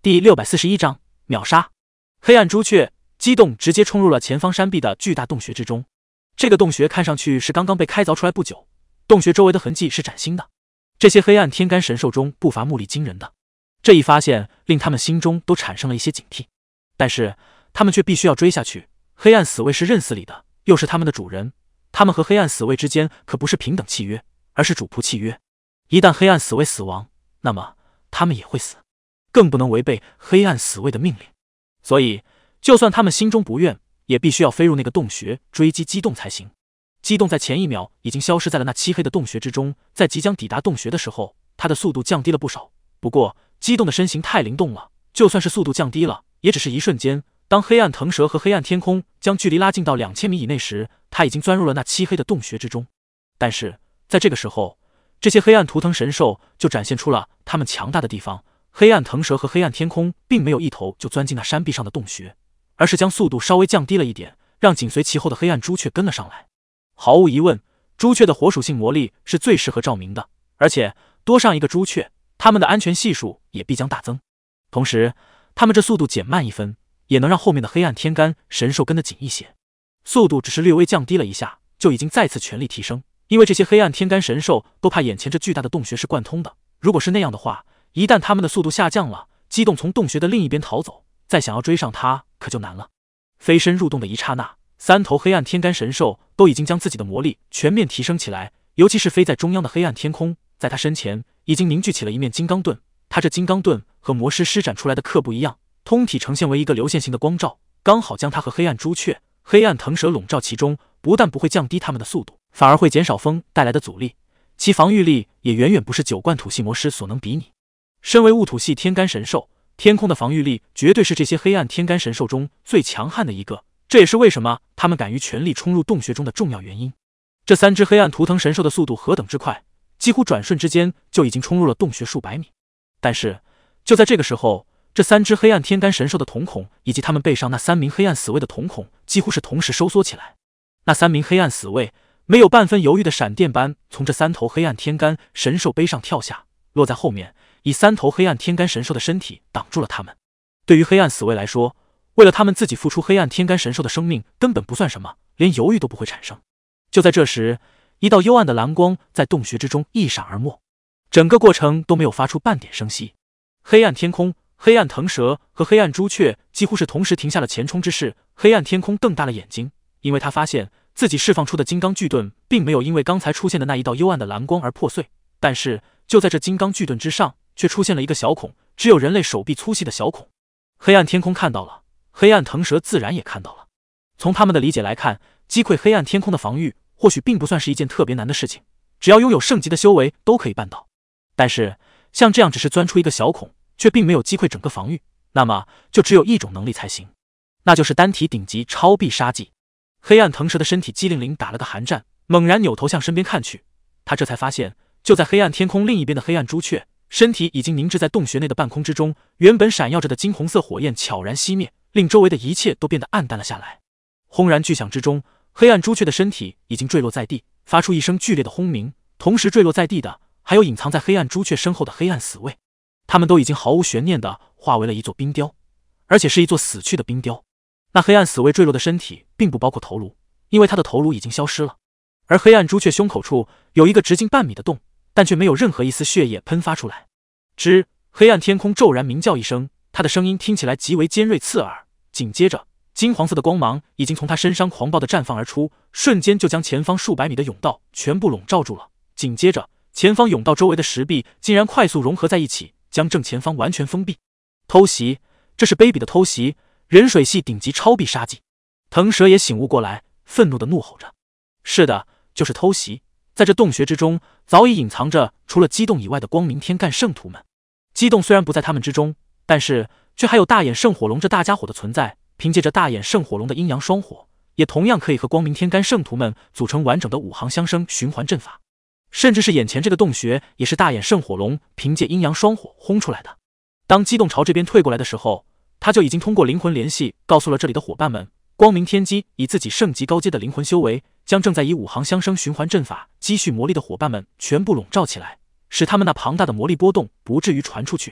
第641章秒杀。黑暗朱雀激动，直接冲入了前方山壁的巨大洞穴之中。这个洞穴看上去是刚刚被开凿出来不久，洞穴周围的痕迹是崭新的。这些黑暗天干神兽中不乏目力惊人的，这一发现令他们心中都产生了一些警惕。但是他们却必须要追下去。黑暗死卫是认死理的，又是他们的主人，他们和黑暗死卫之间可不是平等契约，而是主仆契约。一旦黑暗死卫死亡，那么他们也会死，更不能违背黑暗死卫的命令。所以就算他们心中不愿，也必须要飞入那个洞穴追击激动才行。激动在前一秒已经消失在了那漆黑的洞穴之中，在即将抵达洞穴的时候，他的速度降低了不少。不过激动的身形太灵动了，就算是速度降低了，也只是一瞬间。当黑暗腾蛇和黑暗天空将距离拉近到2000米以内时，他已经钻入了那漆黑的洞穴之中。但是在这个时候，这些黑暗图腾神兽就展现出了他们强大的地方。黑暗腾蛇和黑暗天空并没有一头就钻进那山壁上的洞穴，而是将速度稍微降低了一点，让紧随其后的黑暗朱雀跟了上来。毫无疑问，朱雀的火属性魔力是最适合照明的，而且多上一个朱雀，他们的安全系数也必将大增。同时他们这速度减慢1分，也能让后面的黑暗天干神兽跟得紧一些。速度只是略微降低了一下，就已经再次全力提升。因为这些黑暗天干神兽都怕眼前这巨大的洞穴是贯通的，如果是那样的话，一旦他们的速度下降了，激动从洞穴的另一边逃走，再想要追上他可就难了。飞身入洞的一刹那，3头黑暗天干神兽都已经将自己的魔力全面提升起来，尤其是飞在中央的黑暗天空，在他身前已经凝聚起了一面金刚盾。他这金刚盾和魔师施展出来的刻不一样，通体呈现为一个流线型的光照，刚好将他和黑暗朱雀、黑暗腾蛇笼罩其中，不但不会降低他们的速度，反而会减少风带来的阻力，其防御力也远远不是9冠土系魔师所能比拟。身为雾土系天干神兽，天空的防御力绝对是这些黑暗天干神兽中最强悍的一个，这也是为什么他们敢于全力冲入洞穴中的重要原因。这3只黑暗图腾神兽的速度何等之快，几乎转瞬之间就已经冲入了洞穴数百米。但是就在这个时候，这3只黑暗天干神兽的瞳孔以及他们背上那3名黑暗死卫的瞳孔几乎是同时收缩起来。那3名黑暗死卫没有半分犹豫的闪电般从这3头黑暗天干神兽背上跳下，落在后面，以3头黑暗天干神兽的身体挡住了他们。对于黑暗死卫来说，为了他们自己付出黑暗天干神兽的生命根本不算什么，连犹豫都不会产生。就在这时，一道幽暗的蓝光在洞穴之中一闪而没，整个过程都没有发出半点声息。黑暗天空、黑暗腾蛇和黑暗朱雀几乎是同时停下了前冲之势。黑暗天空瞪大了眼睛，因为他发现自己释放出的金刚巨盾并没有因为刚才出现的那一道幽暗的蓝光而破碎，但是就在这金刚巨盾之上却出现了一个小孔，只有人类手臂粗细的小孔。黑暗天空看到了，黑暗腾蛇自然也看到了。从他们的理解来看，击溃黑暗天空的防御或许并不算是一件特别难的事情，只要拥有圣级的修为都可以办到。但是像这样只是钻出一个小孔，却并没有击溃整个防御，那么就只有一种能力才行，那就是单体顶级超必杀技。黑暗腾蛇的身体机灵灵打了个寒战，猛然扭头向身边看去，他这才发现就在黑暗天空另一边的黑暗朱雀身体已经凝滞在洞穴内的半空之中，原本闪耀着的金红色火焰悄然熄灭，令周围的一切都变得暗淡了下来。轰然巨响之中，黑暗朱雀的身体已经坠落在地，发出一声剧烈的轰鸣，同时坠落在地的还有隐藏在黑暗朱雀身后的黑暗死卫，他们都已经毫无悬念地化为了一座冰雕，而且是一座死去的冰雕。那黑暗死卫坠落的身体并不包括头颅，因为他的头颅已经消失了，而黑暗朱雀胸口处有一个直径半米的洞，但却没有任何一丝血液喷发出来。黑暗天空骤然鸣叫一声，他的声音听起来极为尖锐刺耳，紧接着金黄色的光芒已经从他身上狂暴地绽放而出，瞬间就将前方数百米的甬道全部笼罩住了。紧接着前方甬道周围的石壁竟然快速融合在一起，将正前方完全封闭。偷袭，这是卑鄙的偷袭，人水系顶级超必杀技。腾蛇也醒悟过来，愤怒地怒吼着。是的，就是偷袭。在这洞穴之中早已隐藏着除了激动以外的光明天干圣徒们。激动虽然不在他们之中，但是却还有大眼圣火龙这大家伙的存在，凭借着大眼圣火龙的阴阳双火，也同样可以和光明天干圣徒们组成完整的5行相生循环阵法。甚至是眼前这个洞穴也是大眼圣火龙凭借阴阳双火轰出来的。当激动朝这边退过来的时候，他就已经通过灵魂联系告诉了这里的伙伴们，光明天机以自己圣级高阶的灵魂修为，将正在以5行相生循环阵法积蓄魔力的伙伴们全部笼罩起来，使他们那庞大的魔力波动不至于传出去。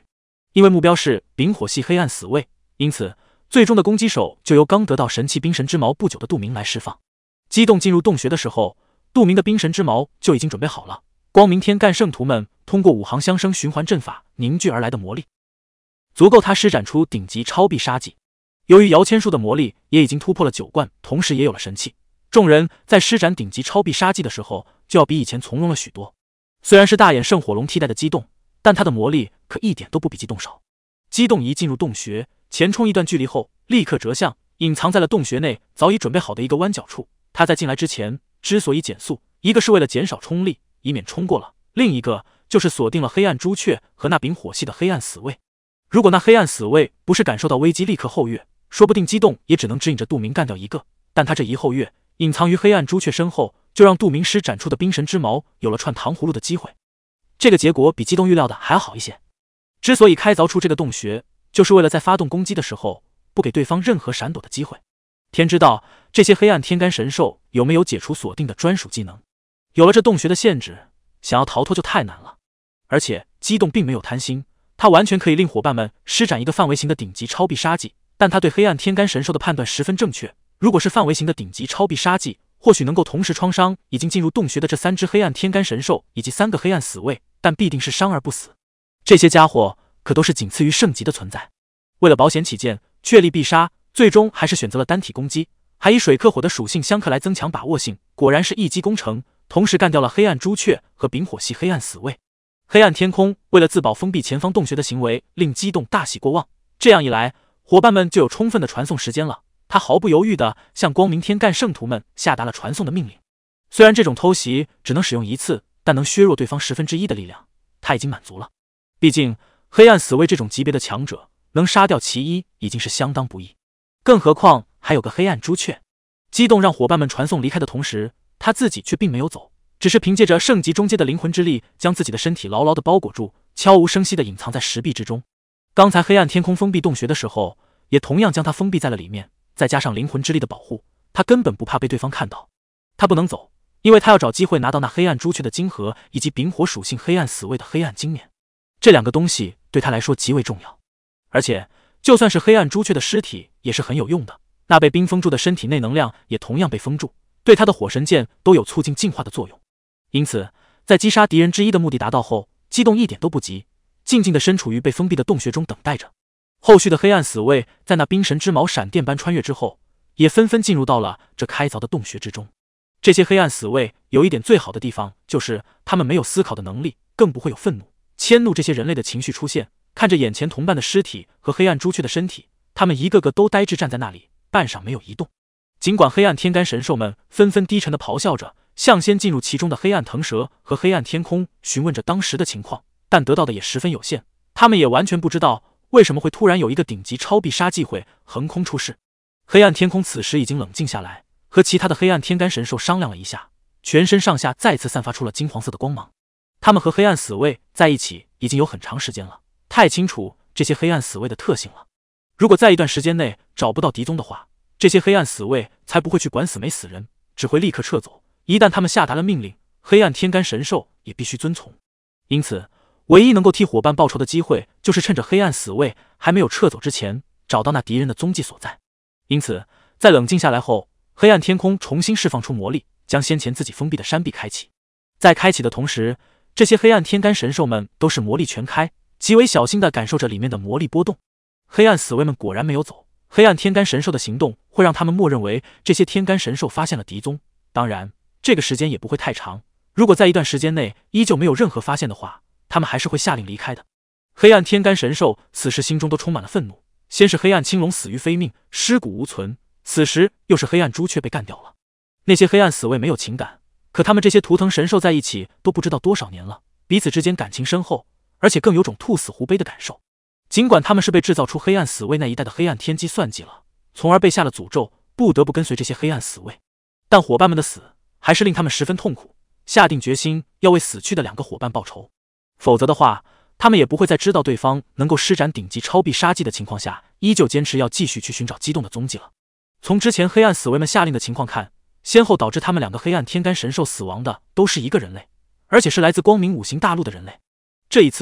因为目标是丙火系黑暗死卫，因此最终的攻击手就由刚得到神器冰神之矛不久的杜明来释放。激动进入洞穴的时候，杜明的冰神之矛就已经准备好了。光明天干圣徒们通过5行相生循环阵法凝聚而来的魔力，足够他施展出顶级超必杀技。由于摇签术的魔力也已经突破了9冠，同时也有了神器，众人在施展顶级超必杀技的时候就要比以前从容了许多。虽然是大眼圣火龙替代的激动，但他的魔力可一点都不比激动少。激动一进入洞穴，前冲一段距离后立刻折向，隐藏在了洞穴内早已准备好的一个弯角处。他在进来之前之所以减速，一个是为了减少冲力，以免冲过了，另一个就是锁定了黑暗朱雀和那丙火系的黑暗死卫。如果那黑暗死卫不是感受到危机立刻后跃，说不定激动也只能指引着杜明干掉一个，但他这一后跃，隐藏于黑暗朱雀身后，就让杜明施展出的冰神之矛有了串糖葫芦的机会。这个结果比激动预料的还要好一些。之所以开凿出这个洞穴，就是为了在发动攻击的时候不给对方任何闪躲的机会。天知道这些黑暗天干神兽有没有解除锁定的专属技能，有了这洞穴的限制，想要逃脱就太难了。而且激动并没有贪心，他完全可以令伙伴们施展一个范围型的顶级超必杀技，但他对黑暗天干神兽的判断十分正确。如果是范围型的顶级超必杀技，或许能够同时创伤已经进入洞穴的这3只黑暗天干神兽以及3个黑暗死卫，但必定是伤而不死。这些家伙可都是仅次于圣级的存在。为了保险起见，确立必杀，最终还是选择了单体攻击，还以水克火的属性相克来增强把握性，果然是一击攻城，同时干掉了黑暗朱雀和丙火系黑暗死卫。黑暗天空为了自保封闭前方洞穴的行为令激动大喜过望，这样一来伙伴们就有充分的传送时间了。他毫不犹豫地向光明天干圣徒们下达了传送的命令。虽然这种偷袭只能使用一次，但能削弱对方1/10的力量，他已经满足了。毕竟黑暗死卫这种级别的强者能杀掉其一已经是相当不易，更何况还有个黑暗朱雀。激动让伙伴们传送离开的同时，他自己却并没有走，只是凭借着圣级中阶的灵魂之力将自己的身体牢牢地包裹住，悄无声息地隐藏在石壁之中。刚才黑暗天空封闭洞穴的时候也同样将他封闭在了里面，再加上灵魂之力的保护，他根本不怕被对方看到。他不能走，因为他要找机会拿到那黑暗朱雀的晶核以及丙火属性黑暗死卫的黑暗晶面，这2个东西对他来说极为重要。而且就算是黑暗朱雀的尸体也是很有用的，那被冰封住的身体内能量也同样被封住，对他的火神剑都有促进进化的作用。因此在击杀敌人之一的目的达到后，激动一点都不急，静静地身处于被封闭的洞穴中等待着。后续的黑暗死卫在那冰神之矛闪电般穿越之后，也纷纷进入到了这开凿的洞穴之中。这些黑暗死卫有一点最好的地方，就是他们没有思考的能力，更不会有愤怒、迁怒这些人类的情绪出现。看着眼前同伴的尸体和黑暗朱雀的身体，他们一个个都呆滞站在那里，半晌没有移动。尽管黑暗天干神兽们纷纷低沉地咆哮着，向先进入其中的黑暗腾蛇和黑暗天空询问着当时的情况，但得到的也十分有限。他们也完全不知道为什么会突然有一个顶级超必杀技会横空出世。黑暗天空此时已经冷静下来，和其他的黑暗天干神兽商量了一下，全身上下再次散发出了金黄色的光芒。他们和黑暗死卫在一起已经有很长时间了，太清楚这些黑暗死卫的特性了。如果在一段时间内找不到敌踪的话，这些黑暗死卫才不会去管死没死人，只会立刻撤走。一旦他们下达了命令，黑暗天干神兽也必须遵从。因此唯一能够替伙伴报仇的机会，就是趁着黑暗死卫还没有撤走之前，找到那敌人的踪迹所在。因此在冷静下来后，黑暗天空重新释放出魔力，将先前自己封闭的山壁开启。在开启的同时，这些黑暗天干神兽们都是魔力全开，极为小心地感受着里面的魔力波动。黑暗死卫们果然没有走，黑暗天干神兽的行动会让他们默认为这些天干神兽发现了敌踪，当然这个时间也不会太长。如果在一段时间内依旧没有任何发现的话，他们还是会下令离开的。黑暗天干神兽此时心中都充满了愤怒，先是黑暗青龙死于非命，尸骨无存，此时又是黑暗朱雀被干掉了。那些黑暗死卫没有情感，可他们这些图腾神兽在一起都不知道多少年了，彼此之间感情深厚，而且更有种兔死狐悲的感受。尽管他们是被制造出黑暗死卫那一代的黑暗天机算计了，从而被下了诅咒，不得不跟随这些黑暗死卫，但伙伴们的死还是令他们十分痛苦，下定决心要为死去的2个伙伴报仇。否则的话，他们也不会在知道对方能够施展顶级超必杀技的情况下，依旧坚持要继续去寻找激动的踪迹了。从之前黑暗死卫们下令的情况看，先后导致他们2个黑暗天干神兽死亡的都是一个人类，而且是来自光明5行大陆的人类。这一次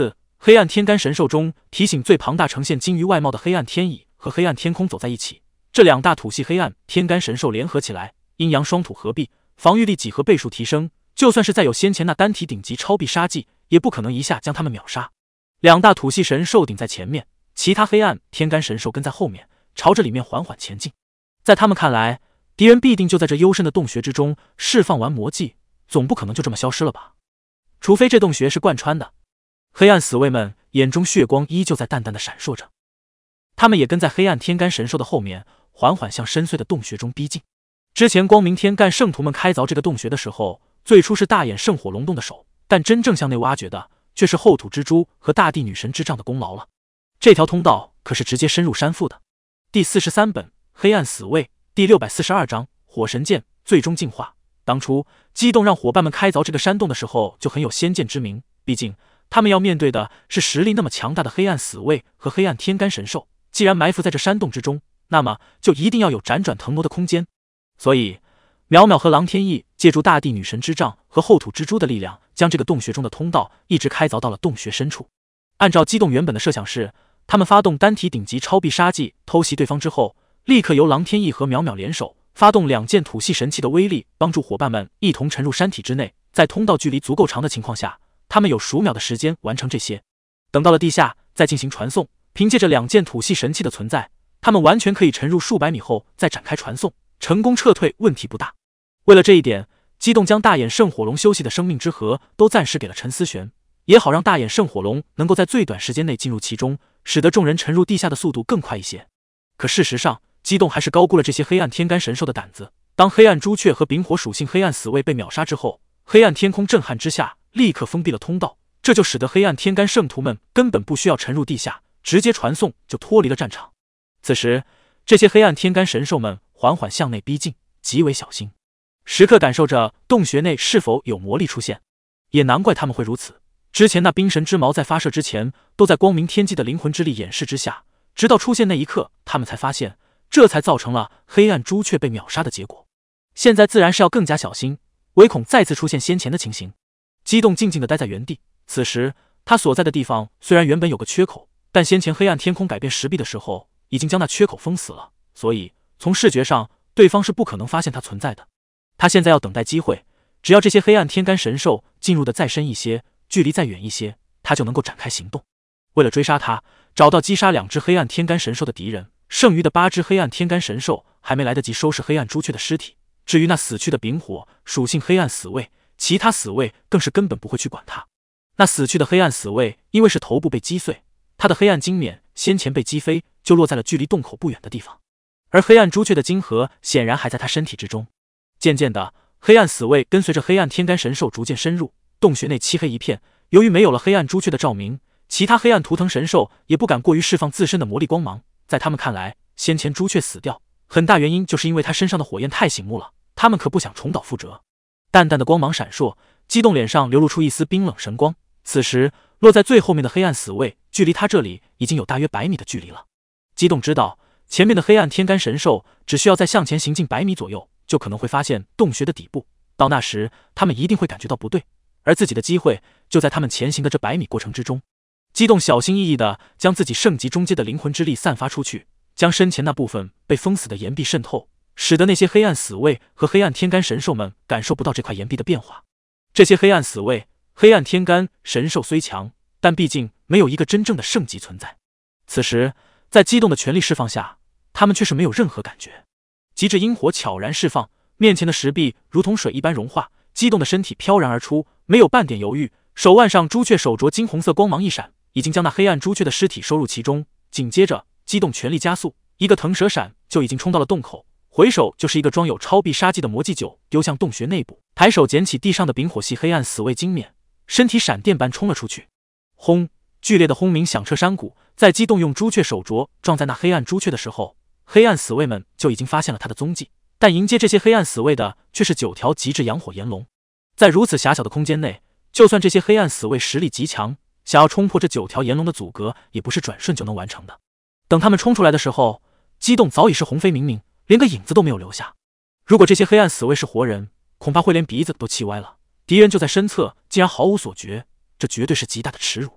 黑暗天干神兽中体型最庞大、呈现鲸鱼外貌的黑暗天蚁和黑暗天空走在一起，这两大土系黑暗天干神兽联合起来，阴阳双土合璧，防御力几何倍数提升，就算是再有先前那单体顶级超必杀技，也不可能一下将他们秒杀。两大土系神兽顶在前面，其他黑暗天干神兽跟在后面，朝着里面缓缓前进。在他们看来，敌人必定就在这幽深的洞穴之中，释放完魔技，总不可能就这么消失了吧？除非这洞穴是贯穿的。黑暗死卫们眼中血光依旧在淡淡的闪烁着，他们也跟在黑暗天干神兽的后面，缓缓向深邃的洞穴中逼近。之前光明天干圣徒们开凿这个洞穴的时候，最初是大眼圣火龙动的手，但真正向内挖掘的却是后土之珠和大地女神之杖的功劳了。这条通道可是直接深入山腹的。第43本黑暗死卫第642章火神剑最终进化。当初激动让伙伴们开凿这个山洞的时候就很有先见之明，毕竟他们要面对的是实力那么强大的黑暗死卫和黑暗天干神兽，既然埋伏在这山洞之中，那么就一定要有辗转腾挪的空间。所以淼淼和狼天翼借助大地女神之杖和后土之珠的力量，将这个洞穴中的通道一直开凿到了洞穴深处。按照激动原本的设想是，他们发动单体顶级超必杀技偷袭对方之后，立刻由狼天翼和淼淼联手发动2件土系神器的威力，帮助伙伴们一同沉入山体之内。在通道距离足够长的情况下，他们有数秒的时间完成这些。等到了地下再进行传送，凭借着2件土系神器的存在，他们完全可以沉入数百米后再展开传送，成功撤退问题不大。为了这一点，激动将大眼圣火龙休息的生命之河都暂时给了陈思璇，也好让大眼圣火龙能够在最短时间内进入其中，使得众人沉入地下的速度更快一些。可事实上，激动还是高估了这些黑暗天干神兽的胆子。当黑暗朱雀和丙火属性黑暗死卫被秒杀之后，黑暗天空震撼之下立刻封闭了通道，这就使得黑暗天干圣徒们根本不需要沉入地下，直接传送就脱离了战场。此时这些黑暗天干神兽们缓缓向内逼近，极为小心，时刻感受着洞穴内是否有魔力出现。也难怪他们会如此，之前那冰神之矛在发射之前都在光明天际的灵魂之力掩饰之下，直到出现那一刻，他们才发现，这才造成了黑暗朱雀被秒杀的结果。现在自然是要更加小心，唯恐再次出现先前的情形。激动静静地待在原地，此时他所在的地方虽然原本有个缺口，但先前黑暗天空改变石壁的时候已经将那缺口封死了，所以从视觉上对方是不可能发现它存在的。他现在要等待机会，只要这些黑暗天干神兽进入的再深一些，距离再远一些，他就能够展开行动。为了追杀他，找到击杀2只黑暗天干神兽的敌人，剩余的8只黑暗天干神兽还没来得及收拾黑暗朱雀的尸体。至于那死去的丙火属性黑暗死卫，其他死卫更是根本不会去管他。那死去的黑暗死卫因为是头部被击碎，他的黑暗金冕先前被击飞，就落在了距离洞口不远的地方，而黑暗朱雀的金核显然还在他身体之中。渐渐的，黑暗死卫跟随着黑暗天干神兽逐渐深入，洞穴内漆黑一片。由于没有了黑暗朱雀的照明，其他黑暗图腾神兽也不敢过于释放自身的魔力光芒。在他们看来，先前朱雀死掉很大原因就是因为他身上的火焰太醒目了，他们可不想重蹈覆辙。淡淡的光芒闪烁，激动脸上流露出一丝冰冷神光。此时落在最后面的黑暗死卫距离他这里已经有大约100米的距离了。激动知道前面的黑暗天干神兽只需要再向前行进100米左右，就可能会发现洞穴的底部，到那时他们一定会感觉到不对，而自己的机会就在他们前行的这100米过程之中。激动小心翼翼地将自己圣级中阶的灵魂之力散发出去，将身前那部分被封死的岩壁渗透，使得那些黑暗死卫和黑暗天干神兽们感受不到这块岩壁的变化。这些黑暗死卫、黑暗天干神兽虽强，但毕竟没有一个真正的圣级存在。此时在激动的全力释放下，他们却是没有任何感觉。极致阴火悄然释放，面前的石壁如同水一般融化，激动的身体飘然而出，没有半点犹豫，手腕上朱雀手镯金红色光芒一闪，已经将那黑暗朱雀的尸体收入其中。紧接着激动全力加速，一个腾蛇闪就已经冲到了洞口，回手就是一个装有超必杀技的魔技酒丢向洞穴内部，抬手捡起地上的丙火系黑暗死卫金冕，身体闪电般冲了出去。轰！剧烈的轰鸣响彻山谷，在激动用朱雀手镯撞在那黑暗朱雀的时候，黑暗死卫们就已经发现了他的踪迹，但迎接这些黑暗死卫的却是9条极致阳火炎龙。在如此狭小的空间内，就算这些黑暗死卫实力极强，想要冲破这9条炎龙的阻隔，也不是转瞬就能完成的。等他们冲出来的时候，激动早已是红飞明明，连个影子都没有留下。如果这些黑暗死卫是活人，恐怕会连鼻子都气歪了。敌人就在身侧，竟然毫无所觉，这绝对是极大的耻辱。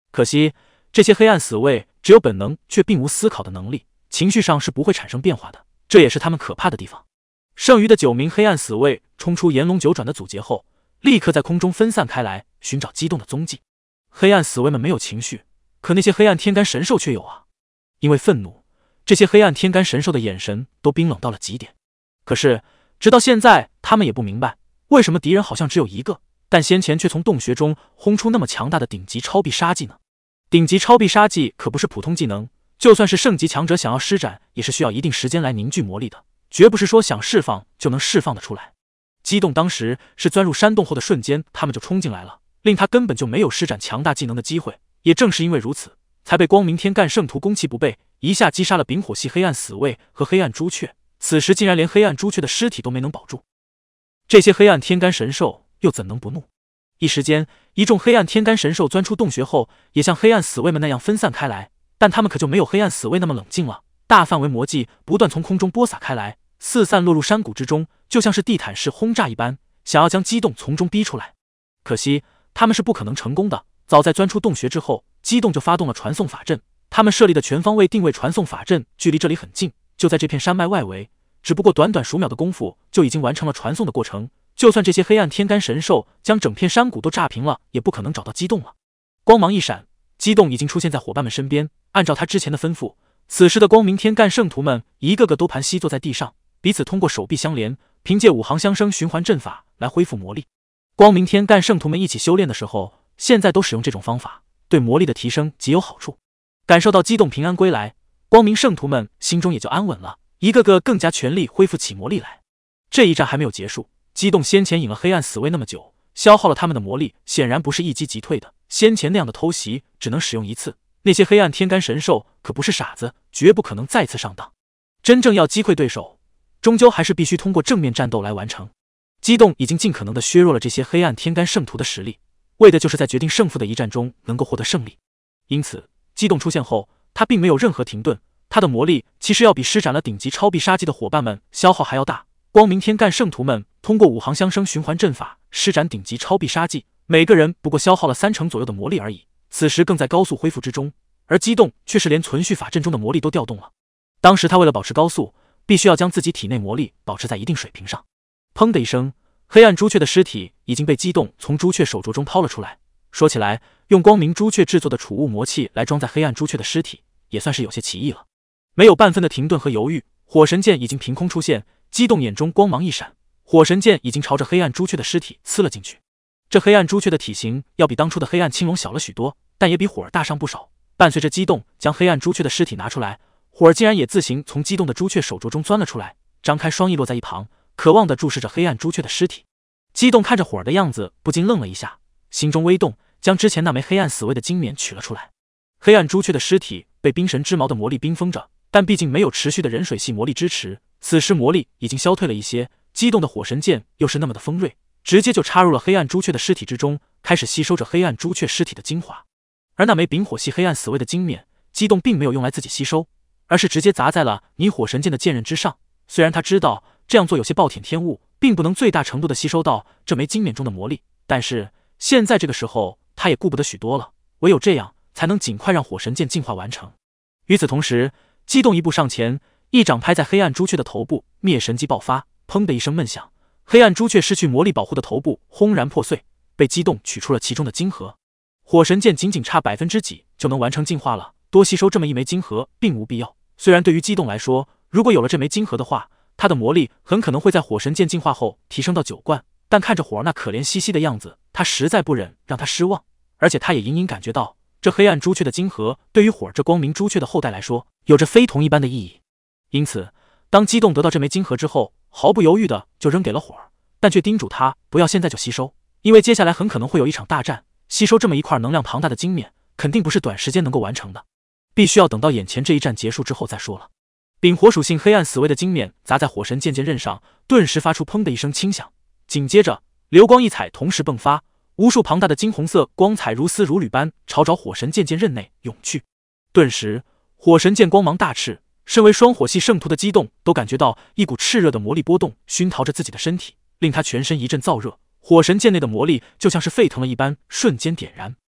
可惜这些黑暗死卫只有本能，却并无思考的能力，情绪上是不会产生变化的，这也是他们可怕的地方。剩余的9名黑暗死卫冲出炎龙九转的阻截后，立刻在空中分散开来，寻找激动的踪迹。黑暗死卫们没有情绪，可那些黑暗天干神兽却有啊！因为愤怒，这些黑暗天干神兽的眼神都冰冷到了极点。可是直到现在，他们也不明白为什么敌人好像只有一个，但先前却从洞穴中轰出那么强大的顶级超必杀技呢？顶级超必杀技可不是普通技能，就算是圣级强者想要施展，也是需要一定时间来凝聚魔力的，绝不是说想释放就能释放得出来。激动当时是钻入山洞后的瞬间，他们就冲进来了，令他根本就没有施展强大技能的机会。也正是因为如此，才被光明天干圣徒攻其不备，一下击杀了丙火系黑暗死卫和黑暗朱雀。此时竟然连黑暗朱雀的尸体都没能保住，这些黑暗天干神兽又怎能不怒？一时间，一众黑暗天干神兽钻出洞穴后，也像黑暗死卫们那样分散开来，但他们可就没有黑暗死卫那么冷静了。大范围魔技不断从空中播撒开来，四散落入山谷之中，就像是地毯式轰炸一般，想要将激动从中逼出来。可惜他们是不可能成功的。早在钻出洞穴之后，激动就发动了传送法阵。他们设立的全方位定位传送法阵距离这里很近，就在这片山脉外围，只不过短短数秒的功夫就已经完成了传送的过程。就算这些黑暗天干神兽将整片山谷都炸平了，也不可能找到激动了。光芒一闪，激动已经出现在伙伴们身边。按照他之前的吩咐，此时的光明天干圣徒们一个个都盘膝坐在地上，彼此通过手臂相连，凭借5行相生循环阵法来恢复魔力。光明天干圣徒们一起修炼的时候，现在都使用这种方法，对魔力的提升极有好处。感受到激动平安归来，光明圣徒们心中也就安稳了，一个个更加全力恢复起魔力来。这一战还没有结束，激动先前引了黑暗死卫那么久，消耗了他们的魔力，显然不是一击即退的。先前那样的偷袭只能使用一次，那些黑暗天干神兽可不是傻子，绝不可能再次上当。真正要击溃对手，终究还是必须通过正面战斗来完成。激动已经尽可能的削弱了这些黑暗天干圣徒的实力，为的就是在决定胜负的一战中能够获得胜利。因此激动出现后，他并没有任何停顿，他的魔力其实要比施展了顶级超必杀技的伙伴们消耗还要大。光明天干圣徒们通过5行相生循环阵法施展顶级超必杀技，每个人不过消耗了30%左右的魔力而已，此时更在高速恢复之中，而激动却是连存续法阵中的魔力都调动了。当时他为了保持高速，必须要将自己体内魔力保持在一定水平上。砰的一声，黑暗朱雀的尸体已经被激动从朱雀手镯中掏了出来。说起来，用光明朱雀制作的储物魔器来装在黑暗朱雀的尸体，也算是有些奇异了。没有半分的停顿和犹豫，火神剑已经凭空出现。激动眼中光芒一闪，火神剑已经朝着黑暗朱雀的尸体刺了进去。这黑暗朱雀的体型要比当初的黑暗青龙小了许多，但也比火儿大上不少。伴随着激动将黑暗朱雀的尸体拿出来，火儿竟然也自行从激动的朱雀手镯中钻了出来，张开双翼落在一旁，渴望地注视着黑暗朱雀的尸体。激动看着火儿的样子，不禁愣了一下，心中微动，将之前那枚黑暗死卫的金冕取了出来。黑暗朱雀的尸体被冰神之矛的魔力冰封着，但毕竟没有持续的人水系魔力支持，此时魔力已经消退了一些。激动的火神剑又是那么的锋锐，直接就插入了黑暗朱雀的尸体之中，开始吸收着黑暗朱雀尸体的精华。而那枚丙火系黑暗死卫的金冕，激动并没有用来自己吸收，而是直接砸在了泥火神剑的剑刃之上。虽然他知道这样做有些暴殄天物，并不能最大程度的吸收到这枚金冕中的魔力，但是现在这个时候他也顾不得许多了，唯有这样才能尽快让火神剑进化完成。与此同时，激动一步上前，一掌拍在黑暗朱雀的头部，灭神击爆发，砰的一声闷响，黑暗朱雀失去魔力保护的头部轰然破碎，被激动取出了其中的晶核。火神剑仅仅差几% 就能完成进化了，多吸收这么一枚晶核并无必要。虽然对于激动来说，如果有了这枚晶核的话，他的魔力很可能会在火神剑进化后提升到9冠，但看着火儿那可怜兮兮的样子，他实在不忍让他失望。而且他也隐隐感觉到，这黑暗朱雀的晶核对于火儿这光明朱雀的后代来说，有着非同一般的意义。因此当激动得到这枚晶核之后，毫不犹豫的就扔给了火儿，但却叮嘱他不要现在就吸收，因为接下来很可能会有一场大战，吸收这么一块能量庞大的晶冕肯定不是短时间能够完成的，必须要等到眼前这一战结束之后再说了。丙火属性黑暗死卫的晶冕砸在火神剑刃上，顿时发出砰的一声轻响，紧接着流光溢彩同时迸发，无数庞大的金红色光彩如丝如缕般朝着火神剑刃内涌去。顿时火神剑光芒大炽，身为双火系圣徒的激动都感觉到一股炽热的魔力波动熏陶着自己的身体，令他全身一阵燥热，火神剑内的魔力就像是沸腾了一般，瞬间点燃。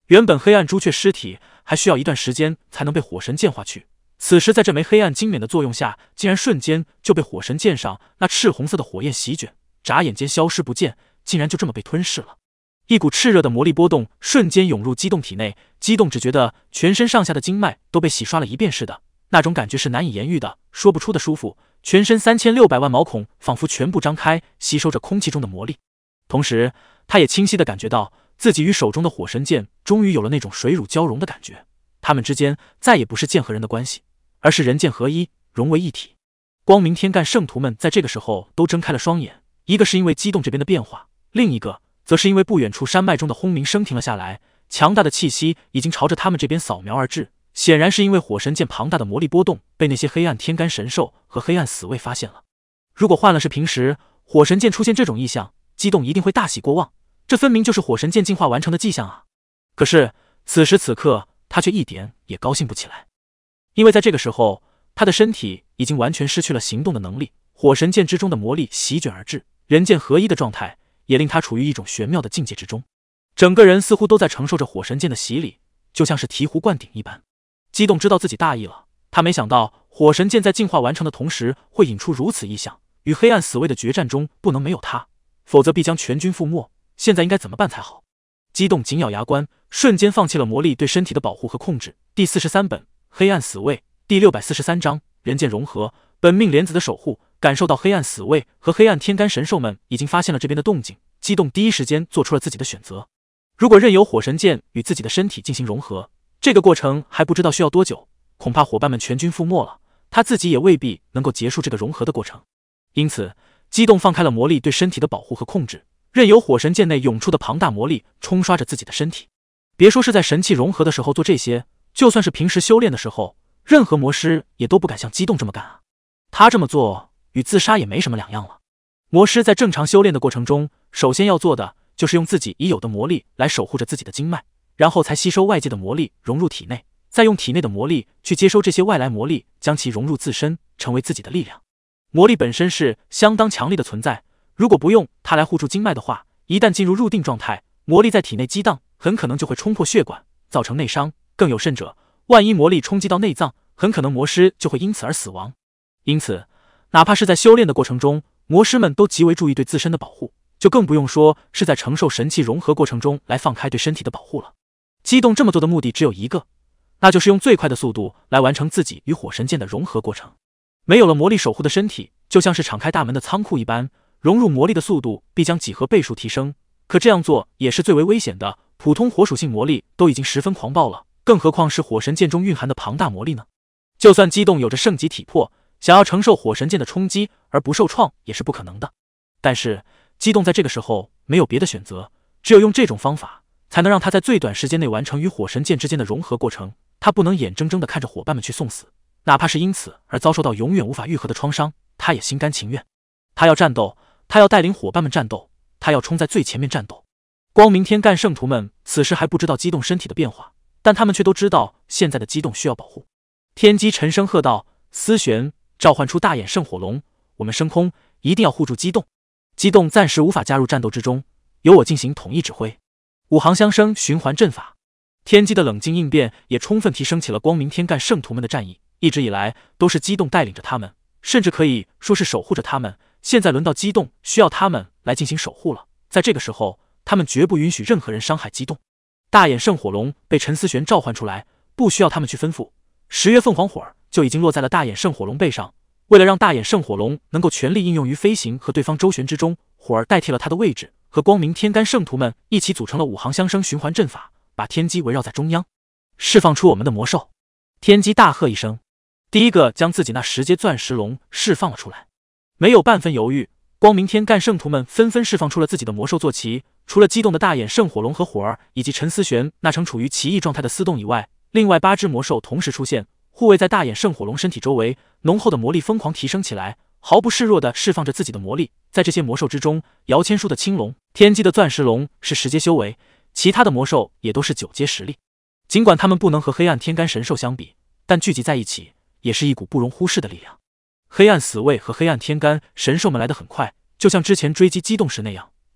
原本黑暗朱雀尸体还需要一段时间才能被火神剑化去，此时在这枚黑暗精冕的作用下，竟然瞬间就被火神剑上那赤红色的火焰席卷，眨眼间消失不见，竟然就这么被吞噬了。一股炽热的魔力波动瞬间涌入激动体内，激动只觉得全身上下的经脉都被洗刷了一遍似的，那种感觉是难以言喻的，说不出的舒服。全身3600万毛孔仿佛全部张开，吸收着空气中的魔力。同时，他也清晰地感觉到自己与手中的火神剑终于有了那种水乳交融的感觉，他们之间再也不是剑和人的关系，而是人剑合一，融为一体。光明天干圣徒们在这个时候都睁开了双眼，一个是因为激动这边的变化，另一个则是因为不远处山脉中的轰鸣声停了下来，强大的气息已经朝着他们这边扫描而至。显然是因为火神剑庞大的魔力波动被那些黑暗天干神兽和黑暗死卫发现了。如果换了是平时，火神剑出现这种异象，激动一定会大喜过望，这分明就是火神剑进化完成的迹象啊！可是此时此刻，他却一点也高兴不起来，因为在这个时候，他的身体已经完全失去了行动的能力，火神剑之中的魔力席卷而至，人剑合一的状态也令他处于一种玄妙的境界之中，整个人似乎都在承受着火神剑的洗礼，就像是醍醐灌顶一般。激动知道自己大意了，他没想到火神剑在进化完成的同时会引出如此异象，与黑暗死卫的决战中不能没有他，否则必将全军覆没。现在应该怎么办才好？激动紧咬牙关，瞬间放弃了魔力对身体的保护和控制。第43本黑暗死卫第643章人剑融合，本命莲子的守护。感受到黑暗死卫和黑暗天干神兽们已经发现了这边的动静，激动第一时间做出了自己的选择。如果任由火神剑与自己的身体进行融合，这个过程还不知道需要多久，恐怕伙伴们全军覆没了，他自己也未必能够结束这个融合的过程。因此，激动放开了魔力对身体的保护和控制，任由火神剑内涌出的庞大魔力冲刷着自己的身体。别说是在神器融合的时候做这些，就算是平时修炼的时候，任何魔师也都不敢像激动这么干啊！他这么做与自杀也没什么两样了。魔师在正常修炼的过程中，首先要做的就是用自己已有的魔力来守护着自己的经脉，然后才吸收外界的魔力融入体内，再用体内的魔力去接收这些外来魔力，将其融入自身，成为自己的力量。魔力本身是相当强力的存在，如果不用它来护住经脉的话，一旦进入入定状态，魔力在体内激荡，很可能就会冲破血管，造成内伤。更有甚者，万一魔力冲击到内脏，很可能魔师就会因此而死亡。因此，哪怕是在修炼的过程中，魔师们都极为注意对自身的保护，就更不用说是在承受神器融合过程中来放开对身体的保护了。激动这么做的目的只有一个，那就是用最快的速度来完成自己与火神剑的融合过程。没有了魔力守护的身体，就像是敞开大门的仓库一般，融入魔力的速度必将几何倍数提升。可这样做也是最为危险的，普通火属性魔力都已经十分狂暴了，更何况是火神剑中蕴含的庞大魔力呢？就算激动有着圣级体魄，想要承受火神剑的冲击而不受创也是不可能的。但是激动在这个时候没有别的选择，只有用这种方法才能让他在最短时间内完成与火神剑之间的融合过程。他不能眼睁睁地看着伙伴们去送死，哪怕是因此而遭受到永远无法愈合的创伤，他也心甘情愿。他要战斗，他要带领伙伴们战斗，他要冲在最前面战斗。光明天干圣徒们此时还不知道激动身体的变化，但他们却都知道现在的激动需要保护。天机沉声喝道：“思璇，召唤出大眼圣火龙，我们升空，一定要护住激动。激动暂时无法加入战斗之中，由我进行统一指挥。”五行相生循环阵法，天机的冷静应变也充分提升起了光明天干圣徒们的战意。一直以来都是激动带领着他们，甚至可以说是守护着他们，现在轮到激动需要他们来进行守护了。在这个时候，他们绝不允许任何人伤害激动。大眼圣火龙被陈思璇召唤出来，不需要他们去吩咐，10月凤凰火就已经落在了大眼圣火龙背上。为了让大眼圣火龙能够全力应用于飞行和对方周旋之中，火儿代替了他的位置，和光明天干圣徒们一起组成了五行相生循环阵法，把天机围绕在中央。释放出我们的魔兽！天机大喝一声，第一个将自己那10阶钻石龙释放了出来。没有半分犹豫，光明天干圣徒们纷纷释放出了自己的魔兽坐骑。除了激动的大眼圣火龙和火儿以及陈思璇那呈处于奇异状态的丝洞以外，另外8只魔兽同时出现，护卫在大眼圣火龙身体周围，浓厚的魔力疯狂提升起来，毫不示弱地释放着自己的魔力。在这些魔兽之中，姚千书的青龙、天机的钻石龙是10阶修为，其他的魔兽也都是9阶实力。尽管他们不能和黑暗天干神兽相比，但聚集在一起也是一股不容忽视的力量。黑暗死卫和黑暗天干神兽们来得很快，就像之前追击激动时那样，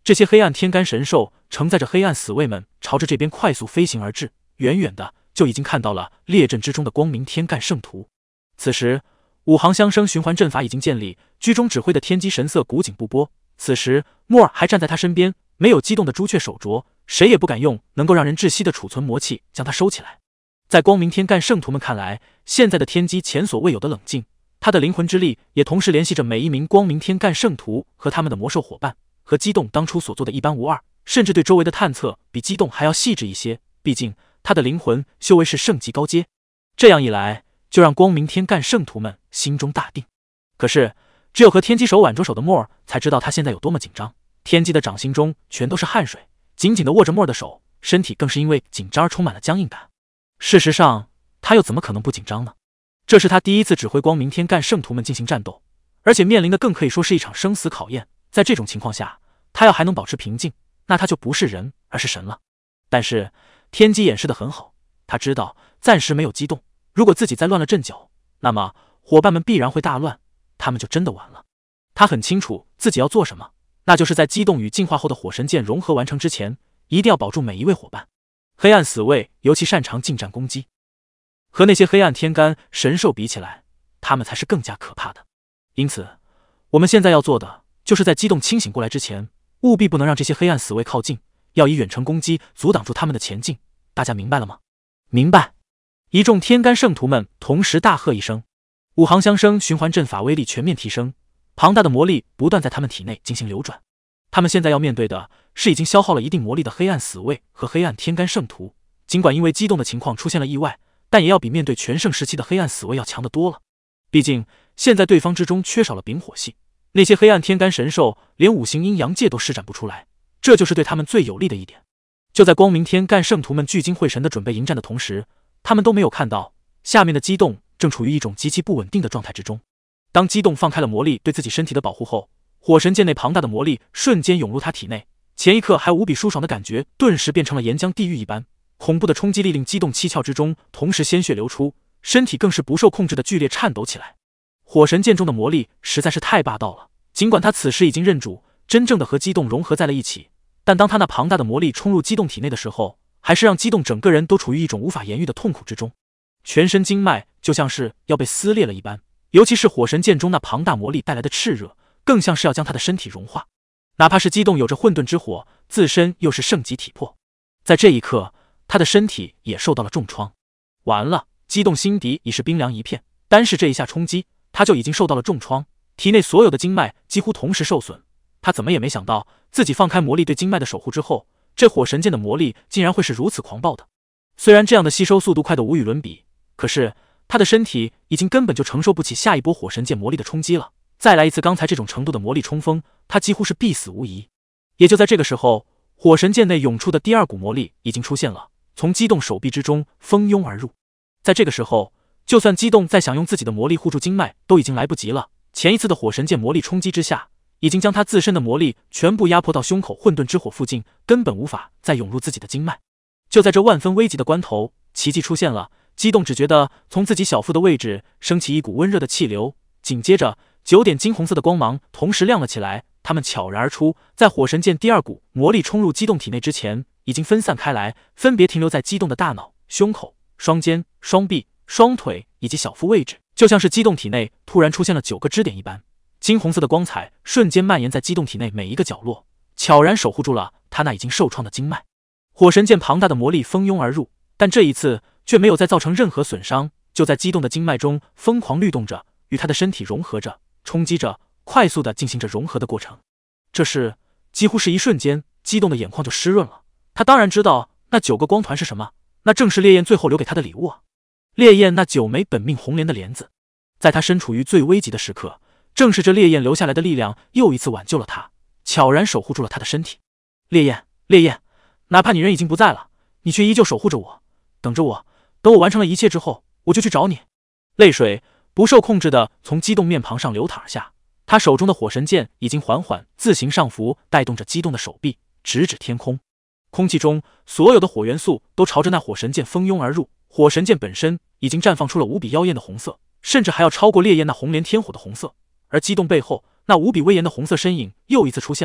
这些黑暗天干神兽承载着黑暗死卫们朝着这边快速飞行而至，远远的就已经看到了列阵之中的光明天干圣徒。此时五行相生循环阵法已经建立，居中指挥的天机神色古井不波。此时莫尔还站在他身边，没有激动的朱雀手镯，谁也不敢用能够让人窒息的储存魔器将它收起来。在光明天干圣徒们看来，现在的天机前所未有的冷静，他的灵魂之力也同时联系着每一名光明天干圣徒和他们的魔兽伙伴，和激动当初所做的一般无二，甚至对周围的探测比激动还要细致一些，毕竟他的灵魂修为是圣级高阶。这样一来，就让光明天干圣徒们心中大定。可是只有和天机手挽着手的莫尔才知道他现在有多么紧张，天机的掌心中全都是汗水，紧紧地握着莫尔的手，身体更是因为紧张而充满了僵硬感。事实上，他又怎么可能不紧张呢？这是他第一次指挥光明天干圣徒们进行战斗，而且面临的更可以说是一场生死考验。在这种情况下，他要还能保持平静，那他就不是人，而是神了。但是天机掩饰得很好，他知道暂时没有激动，如果自己再乱了阵脚，那么伙伴们必然会大乱，他们就真的完了。他很清楚自己要做什么，那就是在激动与进化后的火神剑融合完成之前，一定要保住每一位伙伴。黑暗死卫尤其擅长近战攻击，和那些黑暗天干神兽比起来，他们才是更加可怕的。因此我们现在要做的就是在激动清醒过来之前，务必不能让这些黑暗死卫靠近，要以远程攻击阻挡住他们的前进。大家明白了吗？明白。一众天干圣徒们同时大喝一声，五行相生循环阵法威力全面提升，庞大的魔力不断在他们体内进行流转。他们现在要面对的是已经消耗了一定魔力的黑暗死卫和黑暗天干圣徒，尽管因为激动的情况出现了意外，但也要比面对全盛时期的黑暗死卫要强得多了。毕竟现在对方之中缺少了丙火系，那些黑暗天干神兽连五行阴阳界都施展不出来，这就是对他们最有利的一点。就在光明天干圣徒们聚精会神地准备迎战的同时，他们都没有看到下面的激动正处于一种极其不稳定的状态之中。当激动放开了魔力对自己身体的保护后，火神剑内庞大的魔力瞬间涌入他体内，前一刻还无比舒爽的感觉顿时变成了岩浆地狱一般，恐怖的冲击力令激动七窍之中同时鲜血流出，身体更是不受控制的剧烈颤抖起来。火神剑中的魔力实在是太霸道了，尽管他此时已经认主，真正的和激动融合在了一起，但当他那庞大的魔力冲入激动体内的时候，还是让激动整个人都处于一种无法言喻的痛苦之中，全身经脉就像是要被撕裂了一般，尤其是火神剑中那庞大魔力带来的炽热，更像是要将他的身体融化。哪怕是激动有着混沌之火，自身又是圣级体魄，在这一刻他的身体也受到了重创。完了，激动心底已是冰凉一片，单是这一下冲击，他就已经受到了重创，体内所有的经脉几乎同时受损。他怎么也没想到，自己放开魔力对经脉的守护之后，这火神剑的魔力竟然会是如此狂暴的。虽然这样的吸收速度快得无与伦比，可是他的身体已经根本就承受不起下一波火神剑魔力的冲击了。再来一次刚才这种程度的魔力冲锋，他几乎是必死无疑。也就在这个时候，火神剑内涌出的第二股魔力已经出现了，从激动手臂之中蜂拥而入。在这个时候，就算激动再想用自己的魔力护住经脉，都已经来不及了。前一次的火神剑魔力冲击之下，已经将他自身的魔力全部压迫到胸口混沌之火附近，根本无法再涌入自己的经脉。就在这万分危急的关头，奇迹出现了。激动只觉得从自己小腹的位置升起一股温热的气流，紧接着9点金红色的光芒同时亮了起来，它们悄然而出，在火神剑第二股魔力冲入激动体内之前，已经分散开来，分别停留在激动的大脑、胸口、双肩、双臂、双腿以及小腹位置，就像是激动体内突然出现了9个支点一般。金红色的光彩瞬间蔓延在激动体内每一个角落，悄然守护住了他那已经受创的经脉。火神剑庞大的魔力蜂拥而入，但这一次却没有再造成任何损伤，就在激动的经脉中疯狂律动着，与他的身体融合着，冲击着，快速地进行着融合的过程。这是几乎是一瞬间，激动的眼眶就湿润了。他当然知道那9个光团是什么，那正是烈焰最后留给他的礼物啊！烈焰那9枚本命红莲的莲子，在他身处于最危急的时刻，正是这烈焰留下来的力量又一次挽救了他，悄然守护住了他的身体。烈焰，烈焰，哪怕你人已经不在了，你却依旧守护着我，等着我，等我完成了一切之后，我就去找你。泪水不受控制的从激动面庞上流淌而下，他手中的火神剑已经缓缓自行上浮，带动着激动的手臂直指天空。空气中所有的火元素都朝着那火神剑蜂拥而入，火神剑本身已经绽放出了无比妖艳的红色，甚至还要超过烈焰那红莲天火的红色。而激动背后那无比威严的红色身影又一次出现了，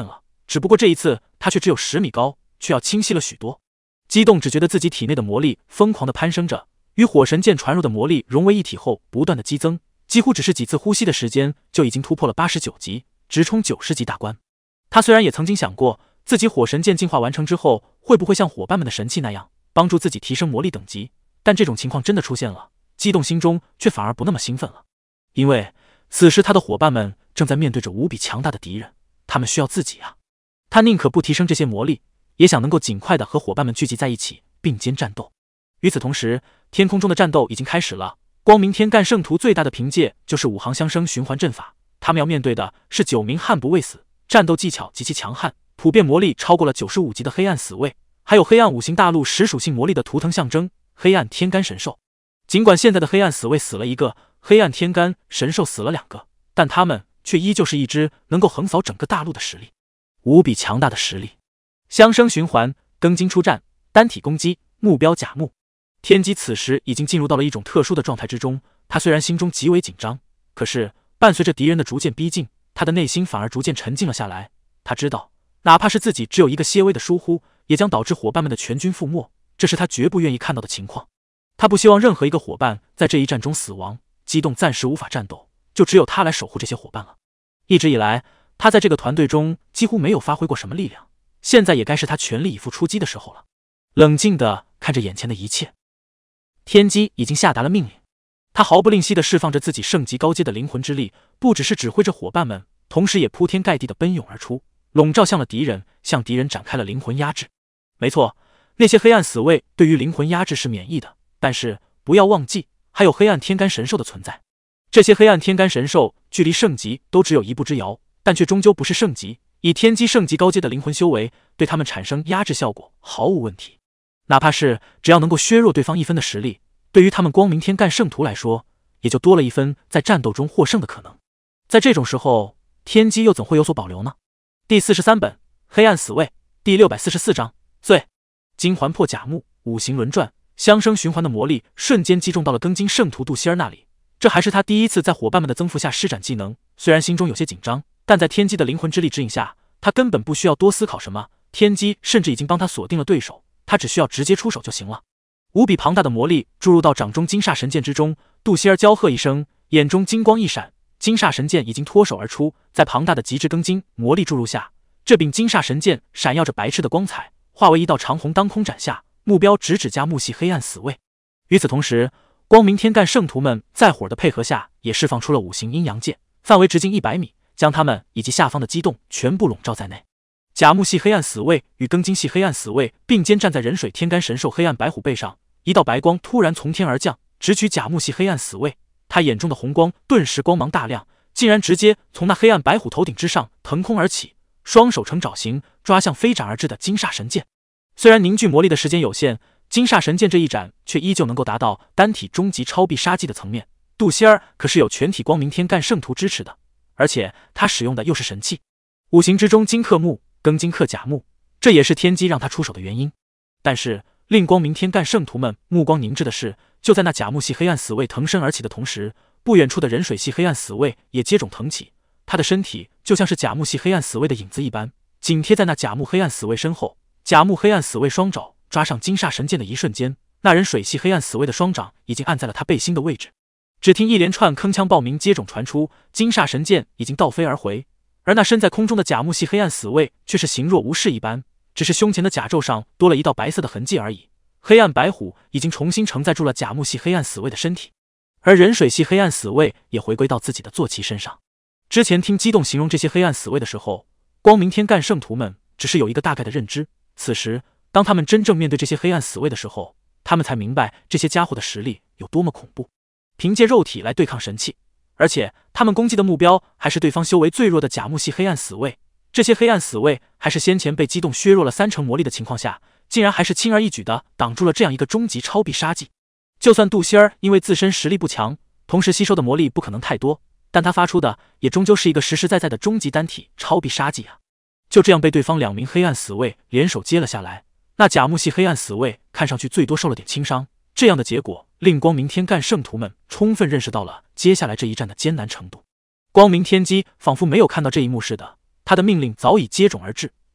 只不过这一次他却只有10米高，却要清晰了许多。激动只觉得自己体内的魔力疯狂地攀升着，与火神剑传入的魔力融为一体后不断的激增，几乎只是几次呼吸的时间就已经突破了89级，直冲90级大关。他虽然也曾经想过自己火神剑进化完成之后会不会像伙伴们的神器那样帮助自己提升魔力等级，但这种情况真的出现了，激动心中却反而不那么兴奋了。因为此时他的伙伴们正在面对着无比强大的敌人，他们需要自己啊！他宁可不提升这些魔力，也想能够尽快的和伙伴们聚集在一起，并肩战斗。与此同时，天空中的战斗已经开始了。光明天干圣徒最大的凭借就是5行相生循环阵法，他们要面对的是9名悍不畏死、战斗技巧极其强悍、普遍魔力超过了95级的黑暗死卫，还有黑暗5行大陆10属性魔力的图腾象征黑暗天干神兽。尽管现在的黑暗死卫死了一个，黑暗天干神兽死了2个，但他们却依旧是一支能够横扫整个大陆的实力，无比强大的实力。相生循环，庚金出战，单体攻击，目标甲木。天机此时已经进入到了一种特殊的状态之中，他虽然心中极为紧张，可是伴随着敌人的逐渐逼近，他的内心反而逐渐沉静了下来。他知道，哪怕是自己只有一个些微的疏忽，也将导致伙伴们的全军覆没，这是他绝不愿意看到的情况。他不希望任何一个伙伴在这一战中死亡，激动暂时无法战斗，就只有他来守护这些伙伴了。一直以来，他在这个团队中几乎没有发挥过什么力量，现在也该是他全力以赴出击的时候了。冷静地看着眼前的一切，天机已经下达了命令，他毫不吝惜地释放着自己圣级高阶的灵魂之力，不只是指挥着伙伴们，同时也铺天盖地地奔涌而出，笼罩向了敌人，向敌人展开了灵魂压制。没错，那些黑暗死卫对于灵魂压制是免疫的，但是不要忘记，还有黑暗天干神兽的存在。这些黑暗天干神兽距离圣级都只有一步之遥，但却终究不是圣级，以天机圣级高阶的灵魂修为，对他们产生压制效果毫无问题。哪怕是只要能够削弱对方1分的实力，对于他们光明天干圣徒来说，也就多了1分在战斗中获胜的可能。在这种时候，天机又怎会有所保留呢？第43本黑暗死卫第644章罪。金环破甲木，5行轮转，相生循环的魔力瞬间击中到了庚金圣徒杜希尔那里。这还是他第一次在伙伴们的增幅下施展技能，虽然心中有些紧张，但在天机的灵魂之力指引下，他根本不需要多思考什么，天机甚至已经帮他锁定了对手，他只需要直接出手就行了。无比庞大的魔力注入到掌中金煞神剑之中，杜希尔娇喝一声，眼中金光一闪，金煞神剑已经脱手而出，在庞大的极致庚金魔力注入下，这柄金煞神剑闪耀着白炽的光彩，化为一道长虹当空斩下，目标直指加木系黑暗死卫。与此同时，光明天干圣徒们在火的配合下，也释放出了5行阴阳剑，范围直径100米，将他们以及下方的机动全部笼罩在内。甲木系黑暗死卫与庚金系黑暗死卫并肩站在人水天干神兽黑暗白虎背上，一道白光突然从天而降，直取甲木系黑暗死卫。他眼中的红光顿时光芒大亮，竟然直接从那黑暗白虎头顶之上腾空而起，双手成爪形抓向飞斩而至的金煞神剑。虽然凝聚魔力的时间有限，金煞神剑这一斩却依旧能够达到单体终极超必杀技的层面。杜希尔可是有全体光明天干圣徒支持的，而且他使用的又是神器。5行之中金克木，庚金克甲木，这也是天机让他出手的原因。但是令光明天干圣徒们目光凝滞的是，就在那甲木系黑暗死卫腾身而起的同时，不远处的人水系黑暗死卫也接踵腾起，他的身体就像是甲木系黑暗死卫的影子一般，紧贴在那甲木黑暗死卫身后。甲木黑暗死卫双爪抓上金煞神剑的一瞬间，那人水系黑暗死卫的双掌已经按在了他背心的位置。只听一连串铿锵爆鸣接踵传出，金煞神剑已经倒飞而回，而那身在空中的甲木系黑暗死卫却是形若无事一般，只是胸前的甲胄上多了一道白色的痕迹而已。黑暗白虎已经重新承载住了甲木系黑暗死卫的身体，而人水系黑暗死卫也回归到自己的坐骑身上。之前听激动形容这些黑暗死卫的时候，光明天干圣徒们只是有一个大概的认知，此时当他们真正面对这些黑暗死卫的时候，他们才明白这些家伙的实力有多么恐怖。凭借肉体来对抗神器，而且他们攻击的目标还是对方修为最弱的甲木系黑暗死卫。这些黑暗死卫还是先前被激动削弱了3成魔力的情况下，竟然还是轻而易举地挡住了这样一个终极超必杀技。就算杜希尔因为自身实力不强，同时吸收的魔力不可能太多，但他发出的也终究是一个实实在在的终极单体超必杀技啊！就这样被对方2名黑暗死卫联手接了下来，那甲木系黑暗死卫看上去最多受了点轻伤。这样的结果令光明天干圣徒们充分认识到了接下来这一战的艰难程度。光明天机仿佛没有看到这一幕似的，他的命令早已接踵而至，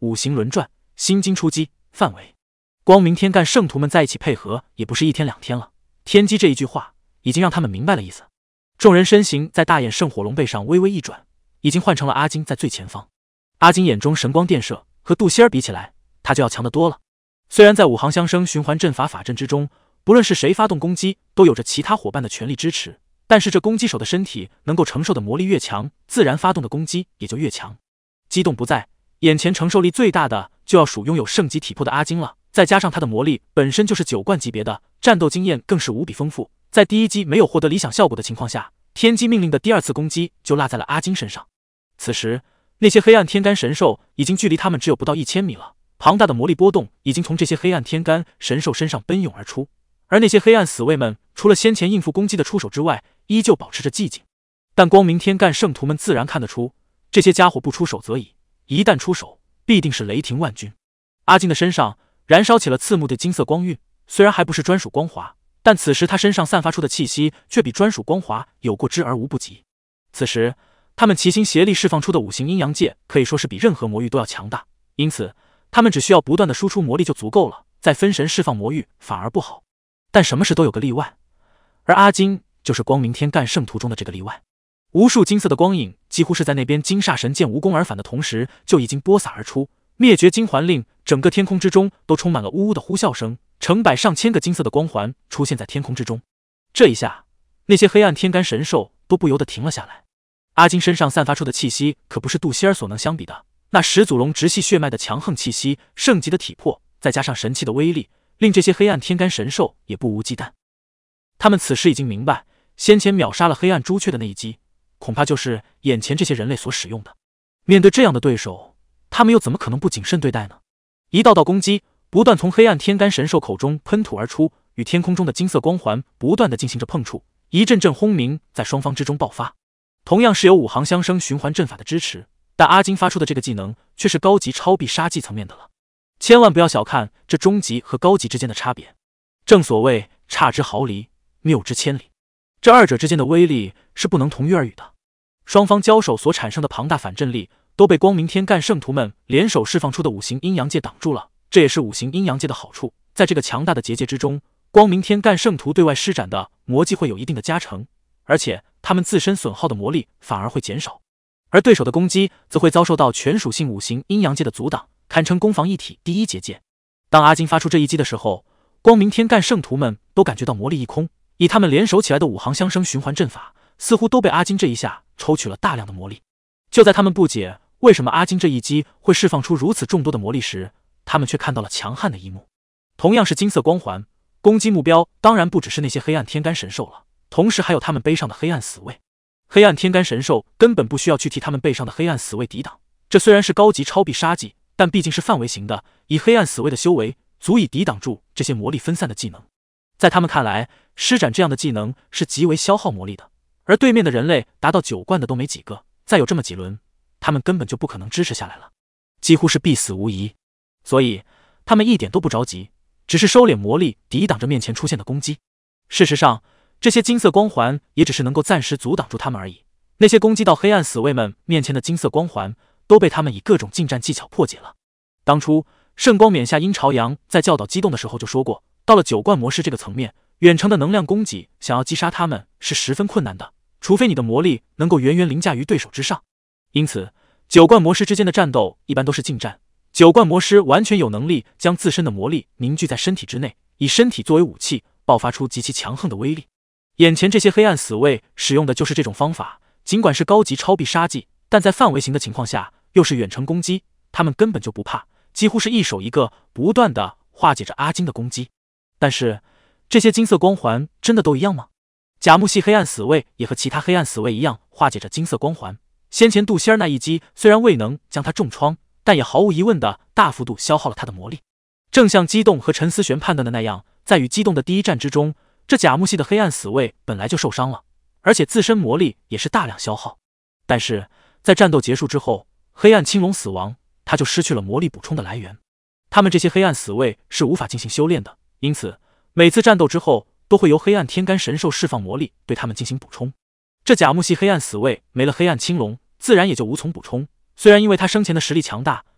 五行轮转，心经出击，范围。光明天干圣徒们在一起配合也不是一天两天了，天机这一句话已经让他们明白了意思。众人身形在大眼圣火龙背上微微一转，已经换成了阿金在最前方。阿金眼中神光电射，和杜仙儿比起来，他就要强得多了。虽然在五行相生循环阵法法阵之中，不论是谁发动攻击，都有着其他伙伴的全力支持，但是这攻击手的身体能够承受的魔力越强，自然发动的攻击也就越强。激动不在，眼前承受力最大的就要数拥有圣级体魄的阿金了，再加上他的魔力本身就是9冠级别的，战斗经验更是无比丰富。在第一击没有获得理想效果的情况下，天机命令的第2次攻击就落在了阿金身上。此时，那些黑暗天干神兽已经距离他们只有不到1000米了，庞大的魔力波动已经从这些黑暗天干神兽身上奔涌而出，而那些黑暗死卫们除了先前应付攻击的出手之外，依旧保持着寂静。但光明天干圣徒们自然看得出，这些家伙不出手则已，一旦出手，必定是雷霆万钧。阿金的身上燃烧起了刺目的金色光晕，虽然还不是专属光华，但此时他身上散发出的气息却比专属光华有过之而无不及。此时他们齐心协力释放出的五行阴阳界可以说是比任何魔域都要强大，因此他们只需要不断的输出魔力就足够了，再分神释放魔域反而不好。但什么事都有个例外，而阿金就是光明天干圣徒中的这个例外。无数金色的光影几乎是在那边金煞神剑无功而返的同时就已经播撒而出，灭绝金环令整个天空之中都充满了呜呜的呼啸声，成百上千个金色的光环出现在天空之中。这一下，那些黑暗天干神兽都不由得停了下来。阿金身上散发出的气息可不是杜希尔所能相比的，那始祖龙直系血脉的强横气息，圣级的体魄，再加上神器的威力，令这些黑暗天干神兽也不无忌惮。他们此时已经明白，先前秒杀了黑暗朱雀的那一击，恐怕就是眼前这些人类所使用的。面对这样的对手，他们又怎么可能不谨慎对待呢？一道道攻击不断从黑暗天干神兽口中喷吐而出，与天空中的金色光环不断的进行着碰触，一阵阵轰鸣在双方之中爆发。同样是有五行相生循环阵法的支持，但阿金发出的这个技能却是高级超必杀技层面的了。千万不要小看这中级和高级之间的差别，正所谓差之毫厘，谬之千里，这二者之间的威力是不能同日而语的。双方交手所产生的庞大反震力都被光明天干圣徒们联手释放出的五行阴阳界挡住了，这也是五行阴阳界的好处，在这个强大的结界之中，光明天干圣徒对外施展的魔技会有一定的加成，而且他们自身损耗的魔力反而会减少，而对手的攻击则会遭受到全属性五行阴阳界的阻挡，堪称攻防一体第一结界。当阿金发出这一击的时候，光明天干圣徒们都感觉到魔力一空，以他们联手起来的五行相生循环阵法似乎都被阿金这一下抽取了大量的魔力。就在他们不解为什么阿金这一击会释放出如此众多的魔力时，他们却看到了强悍的一幕。同样是金色光环，攻击目标当然不只是那些黑暗天干神兽了，同时还有他们背上的黑暗死卫。黑暗天干神兽根本不需要去替他们背上的黑暗死卫抵挡，这虽然是高级超必杀技，但毕竟是范围型的，以黑暗死卫的修为足以抵挡住这些魔力分散的技能。在他们看来，施展这样的技能是极为消耗魔力的，而对面的人类达到9冠的都没几个，再有这么几轮，他们根本就不可能支持下来了，几乎是必死无疑。所以他们一点都不着急，只是收敛魔力抵挡着面前出现的攻击。事实上，这些金色光环也只是能够暂时阻挡住他们而已，那些攻击到黑暗死卫们面前的金色光环都被他们以各种近战技巧破解了。当初圣光冕下殷朝阳在教导激动的时候就说过，到了9冠模式这个层面，远程的能量攻击想要击杀他们是十分困难的，除非你的魔力能够远远凌驾于对手之上。因此9冠模式之间的战斗一般都是近战，9冠模式完全有能力将自身的魔力凝聚在身体之内，以身体作为武器，爆发出极其强横的威力。眼前这些黑暗死卫使用的就是这种方法，尽管是高级超必杀技，但在范围型的情况下又是远程攻击，他们根本就不怕，几乎是一手一个，不断的化解着阿金的攻击。但是这些金色光环真的都一样吗？甲木系黑暗死卫也和其他黑暗死卫一样化解着金色光环，先前杜希尔那一击虽然未能将他重创，但也毫无疑问的大幅度消耗了他的魔力。正像激动和陈思璇判断的那样，在与激动的第一战之中，这甲木系的黑暗死卫本来就受伤了，而且自身魔力也是大量消耗。但是在战斗结束之后，黑暗青龙死亡，他就失去了魔力补充的来源。他们这些黑暗死卫是无法进行修炼的，因此每次战斗之后都会由黑暗天干神兽释放魔力对他们进行补充。这甲木系黑暗死卫没了黑暗青龙，自然也就无从补充。虽然因为他生前的实力强大，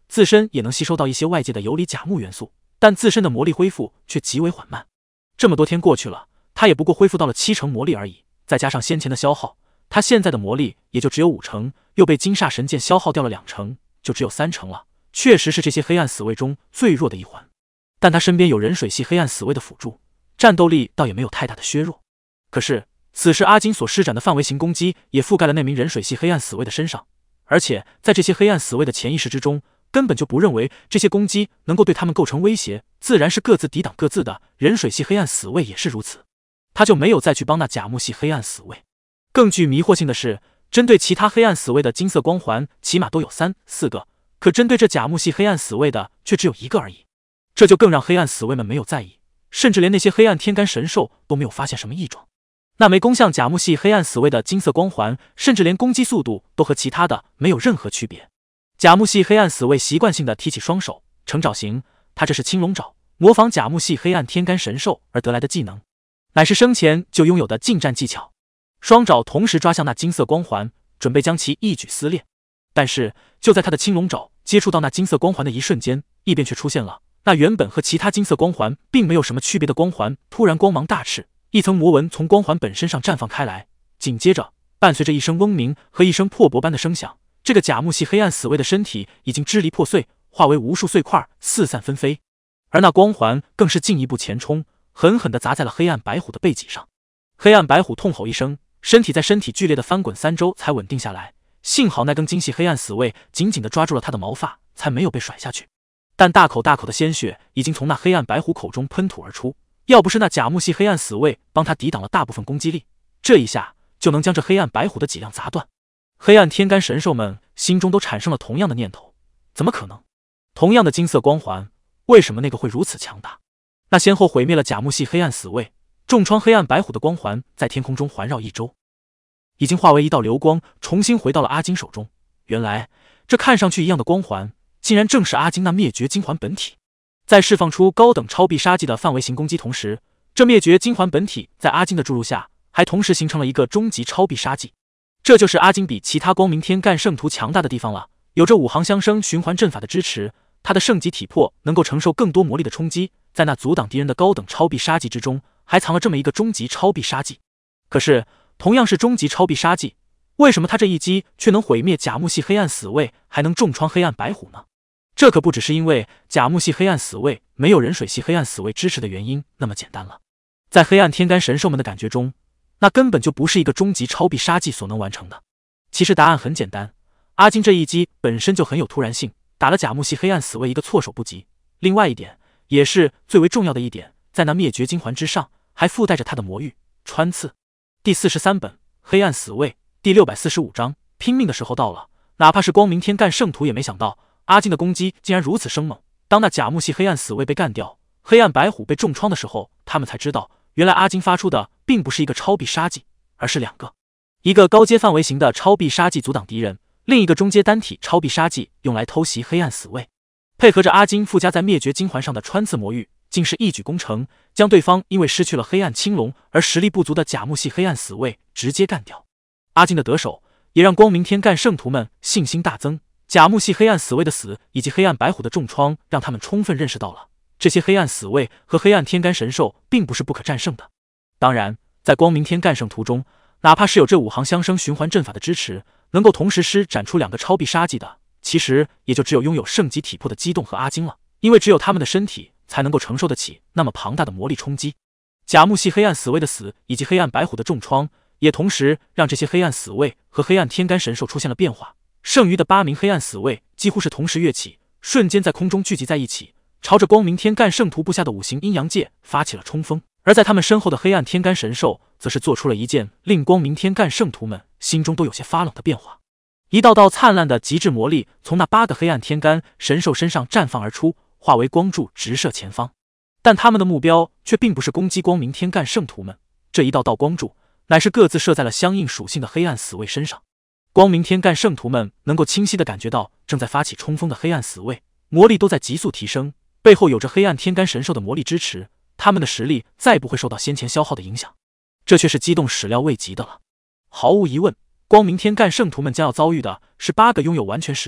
自身也能吸收到一些外界的游离甲木元素，但自身的魔力恢复却极为缓慢。这么多天过去了，他也不过恢复到了70%魔力而已，再加上先前的消耗，他现在的魔力也就只有50%，又被金煞神剑消耗掉了20%，就只有30%了。确实是这些黑暗死卫中最弱的一环，但他身边有人水系黑暗死卫的辅助，战斗力倒也没有太大的削弱。可是此时阿金所施展的范围型攻击也覆盖了那名人水系黑暗死卫的身上，而且在这些黑暗死卫的潜意识之中，根本就不认为这些攻击能够对他们构成威胁，自然是各自抵挡各自的。人水系黑暗死卫也是如此，他就没有再去帮那甲木系黑暗死卫。更具迷惑性的是，针对其他黑暗死卫的金色光环起码都有3、4个，可针对这甲木系黑暗死卫的却只有1个而已。这就更让黑暗死卫们没有在意，甚至连那些黑暗天干神兽都没有发现什么异状。那枚攻向甲木系黑暗死卫的金色光环，甚至连攻击速度都和其他的没有任何区别。甲木系黑暗死卫习惯性的提起双手，成爪形，他这是青龙爪，模仿甲木系黑暗天干神兽而得来的技能，乃是生前就拥有的近战技巧。双爪同时抓向那金色光环，准备将其一举撕裂。但是就在他的青龙爪接触到那金色光环的一瞬间，一边却出现了那原本和其他金色光环并没有什么区别的光环，突然光芒大炽，一层魔纹从光环本身上绽放开来，紧接着伴随着一声嗡鸣和一声破钵般的声响，这个甲木系黑暗死卫的身体已经支离破碎，化为无数碎块四散纷飞，而那光环更是进一步前冲，狠狠地砸在了黑暗白虎的背脊上。黑暗白虎痛吼一声，身体剧烈的翻滚3周才稳定下来，幸好那根金系黑暗死卫紧紧地抓住了他的毛发，才没有被甩下去。但大口的鲜血已经从那黑暗白虎口中喷吐而出，要不是那甲木系黑暗死卫帮他抵挡了大部分攻击力，这一下就能将这黑暗白虎的脊梁砸断。黑暗天干神兽们心中都产生了同样的念头，怎么可能？同样的金色光环，为什么那个会如此强大？那先后毁灭了甲木系黑暗死卫，重创黑暗白虎的光环在天空中环绕1周，已经化为一道流光，重新回到了阿金手中。原来这看上去一样的光环，竟然正是阿金那灭绝金环本体。在释放出高等超必杀技的范围型攻击同时，这灭绝金环本体在阿金的注入下，还同时形成了一个终极超必杀技。这就是阿金比其他光明天干圣徒强大的地方了。有着5行相生循环阵法的支持，他的圣级体魄能够承受更多魔力的冲击，在那阻挡敌人的高等超必杀技之中，还藏了这么一个终极超必杀技。可是同样是终极超必杀技，为什么他这一击却能毁灭甲木系黑暗死卫，还能重创黑暗白虎呢？这可不只是因为甲木系黑暗死卫没有人水系黑暗死卫支持的原因那么简单了。在黑暗天干神兽们的感觉中，那根本就不是一个终极超必杀技所能完成的。其实答案很简单，阿金这一击本身就很有突然性，打了甲木系黑暗死卫一个措手不及。另外一点，也是最为重要的一点，在那灭绝金环之上，还附带着他的魔域穿刺。第43本黑暗死卫第645章，拼命的时候到了。哪怕是光明天干圣徒也没想到，阿金的攻击竟然如此生猛。当那甲木系黑暗死卫被干掉，黑暗白虎被重创的时候，他们才知道，原来阿金发出的并不是一个超必杀技，而是2个。一个高阶范围型的超必杀技阻挡敌人，另一个中阶单体超必杀技用来偷袭黑暗死卫。配合着阿金附加在灭绝金环上的穿刺魔域，竟是一举攻成，将对方因为失去了黑暗青龙而实力不足的甲木系黑暗死卫直接干掉。阿金的得手也让光明天干圣徒们信心大增，甲木系黑暗死卫的死以及黑暗白虎的重创，让他们充分认识到了这些黑暗死卫和黑暗天干神兽并不是不可战胜的。当然，在光明天干圣徒中，哪怕是有这5行相生循环阵法的支持，能够同时施展出2个超必杀技的，其实也就只有拥有圣级体魄的激动和阿金了，因为只有他们的身体才能够承受得起那么庞大的魔力冲击。甲木系黑暗死卫的死以及黑暗白虎的重创，也同时让这些黑暗死卫和黑暗天干神兽出现了变化。剩余的8名黑暗死卫几乎是同时跃起，瞬间在空中聚集在一起，朝着光明天干圣徒布下的5行阴阳界发起了冲锋。而在他们身后的黑暗天干神兽，则是做出了一件令光明天干圣徒们心中都有些发冷的变化。一道道灿烂的极致魔力从那8个黑暗天干神兽身上绽放而出，化为光柱直射前方。但他们的目标却并不是攻击光明天干圣徒们，这一道道光柱乃是各自射在了相应属性的黑暗死卫身上。光明天干圣徒们能够清晰地感觉到，正在发起冲锋的黑暗死卫魔力都在急速提升，背后有着黑暗天干神兽的魔力支持，他们的实力再不会受到先前消耗的影响，这却是激动始料未及的了。毫无疑问，光明天干圣徒们将要遭遇的是8个拥有完全实力、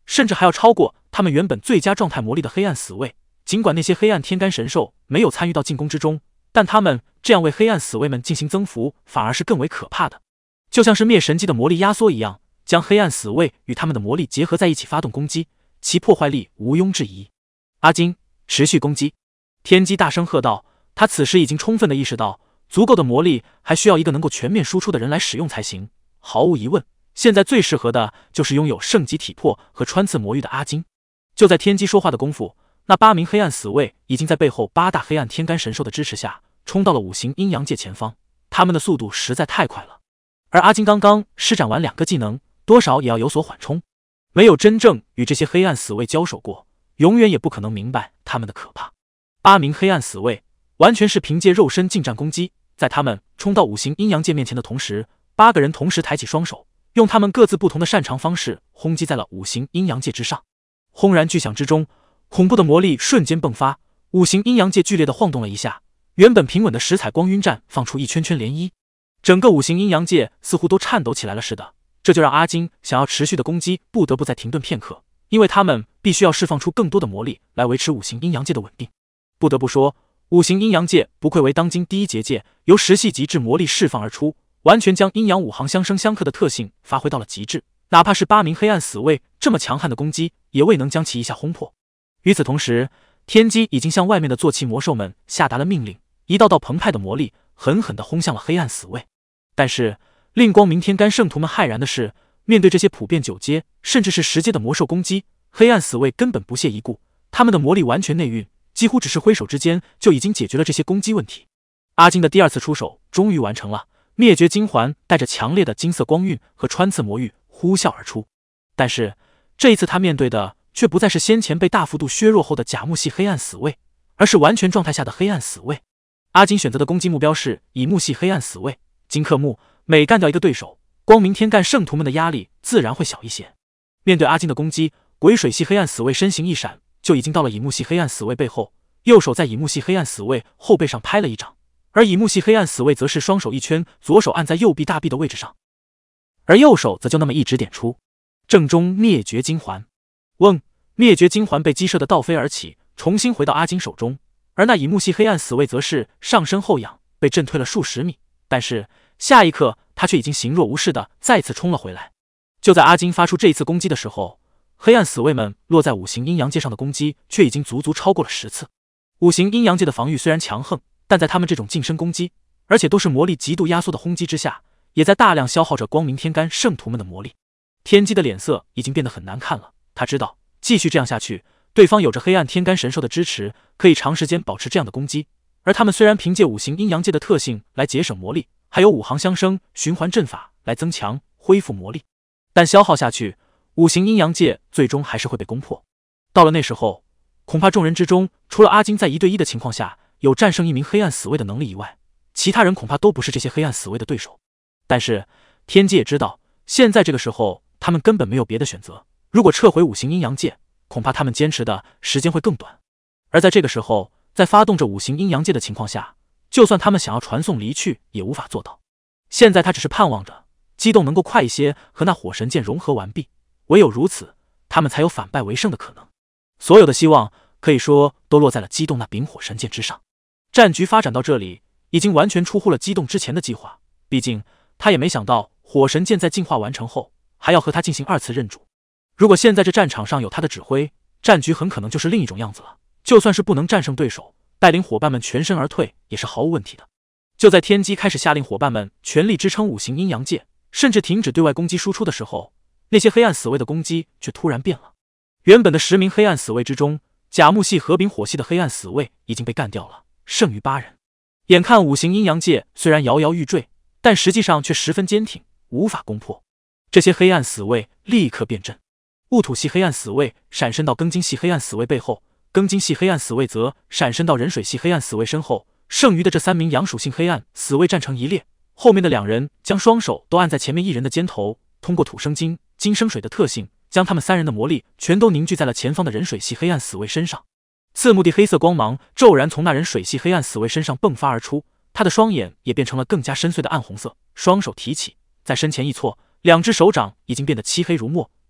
甚至还要超过他们原本最佳状态魔力的黑暗死卫。尽管那些黑暗天干神兽没有参与到进攻之中，但他们这样为黑暗死卫们进行增幅，反而是更为可怕的。就像是灭神机的魔力压缩一样，将黑暗死卫与他们的魔力结合在一起发动攻击，其破坏力毋庸置疑。阿金，持续攻击！天机大声喝道。他此时已经充分地意识到，足够的魔力还需要一个能够全面输出的人来使用才行。毫无疑问，现在最适合的就是拥有圣级体魄和穿刺魔域的阿金。就在天机说话的功夫，那8名黑暗死卫已经在背后8大黑暗天干神兽的支持下，冲到了5行阴阳界前方。他们的速度实在太快了，而阿金刚刚施展完2个技能，多少也要有所缓冲。没有真正与这些黑暗死卫交手过，永远也不可能明白他们的可怕。8名黑暗死卫完全是凭借肉身近战攻击，在他们冲到5行阴阳界面前的同时，8个人同时抬起双手，用他们各自不同的擅长方式轰击在了5行阴阳界之上。轰然巨响之中，恐怖的魔力瞬间迸发，5行阴阳界剧烈的晃动了一下，原本平稳的10彩光晕战放出一圈圈涟漪，整个5行阴阳界似乎都颤抖起来了似的。这就让阿金想要持续的攻击不得不再停顿片刻，因为他们必须要释放出更多的魔力来维持5行阴阳界的稳定。不得不说，5行阴阳界不愧为当今第一结界，由10系极致魔力释放而出，完全将阴阳5行相生相克的特性发挥到了极致。哪怕是8名黑暗死卫这么强悍的攻击，也未能将其一下轰破。与此同时，天机已经向外面的坐骑魔兽们下达了命令，一道道澎湃的魔力狠狠地轰向了黑暗死卫。但是令光明天干圣徒们骇然的是，面对这些普遍9阶甚至是10阶的魔兽攻击，黑暗死卫根本不屑一顾，他们的魔力完全内蕴，几乎只是挥手之间就已经解决了这些攻击问题。阿金的第2次出手终于完成了，灭绝金环带着强烈的金色光晕和穿刺魔域呼啸而出。但是这一次他面对的却不再是先前被大幅度削弱后的甲木系黑暗死卫，而是完全状态下的黑暗死卫。阿金选择的攻击目标是乙木系黑暗死卫，金克木，每干掉一个对手，光明天干圣徒们的压力自然会小一些。面对阿金的攻击，癸水系黑暗死卫身形一闪，就已经到了乙木系黑暗死卫背后，右手在乙木系黑暗死卫后背上拍了一掌，而乙木系黑暗死卫则是双手一圈，左手按在右臂大臂的位置上，而右手则就那么一指点出正中灭绝金环。嗡！灭绝金环被击射的倒飞而起，重新回到阿金手中，而那乙木系黑暗死卫则是上身后仰，被震退了数十米。但是下一刻，他却已经形若无事的再次冲了回来。就在阿金发出这一次攻击的时候，黑暗死卫们落在5行阴阳界上的攻击却已经足足超过了10次。5行阴阳界的防御虽然强横，但在他们这种近身攻击，而且都是魔力极度压缩的轰击之下，也在大量消耗着光明天干圣徒们的魔力。天机的脸色已经变得很难看了，他知道继续这样下去，对方有着黑暗天干神兽的支持，可以长时间保持这样的攻击，而他们虽然凭借5行阴阳界的特性来节省魔力，还有5行相生循环阵法来增强恢复魔力，但消耗下去，5行阴阳界最终还是会被攻破。到了那时候，恐怕众人之中除了阿金在1对1的情况下有战胜1名黑暗死卫的能力以外，其他人恐怕都不是这些黑暗死卫的对手。但是天机也知道，现在这个时候他们根本没有别的选择，如果撤回5行阴阳界，恐怕他们坚持的时间会更短。而在这个时候，在发动着5行阴阳界的情况下，就算他们想要传送离去也无法做到。现在他只是盼望着激动能够快一些和那火神剑融合完毕，唯有如此，他们才有反败为胜的可能。所有的希望可以说都落在了激动那柄火神剑之上。战局发展到这里，已经完全出乎了激动之前的计划，毕竟他也没想到火神剑在进化完成后还要和他进行2次认主。如果现在这战场上有他的指挥，战局很可能就是另一种样子了。就算是不能战胜对手，带领伙伴们全身而退也是毫无问题的。就在天机开始下令伙伴们全力支撑5行阴阳界，甚至停止对外攻击输出的时候，那些黑暗死卫的攻击却突然变了。原本的10名黑暗死卫之中，甲木系和丙火系的黑暗死卫已经被干掉了，剩余8人。眼看5行阴阳界虽然摇摇欲坠，但实际上却十分坚挺，无法攻破。这些黑暗死卫立刻变阵，戊土系黑暗死卫闪身到庚金系黑暗死卫背后，庚金系黑暗死卫则闪身到壬水系黑暗死卫身后。剩余的这3名阳属性黑暗死卫站成一列，后面的2人将双手都按在前面1人的肩头，通过土生金、金生水的特性，将他们3人的魔力全都凝聚在了前方的壬水系黑暗死卫身上。刺目的黑色光芒骤然从那人水系黑暗死卫身上迸发而出，他的双眼也变成了更加深邃的暗红色，双手提起，在身前一搓，2只手掌已经变得漆黑如墨，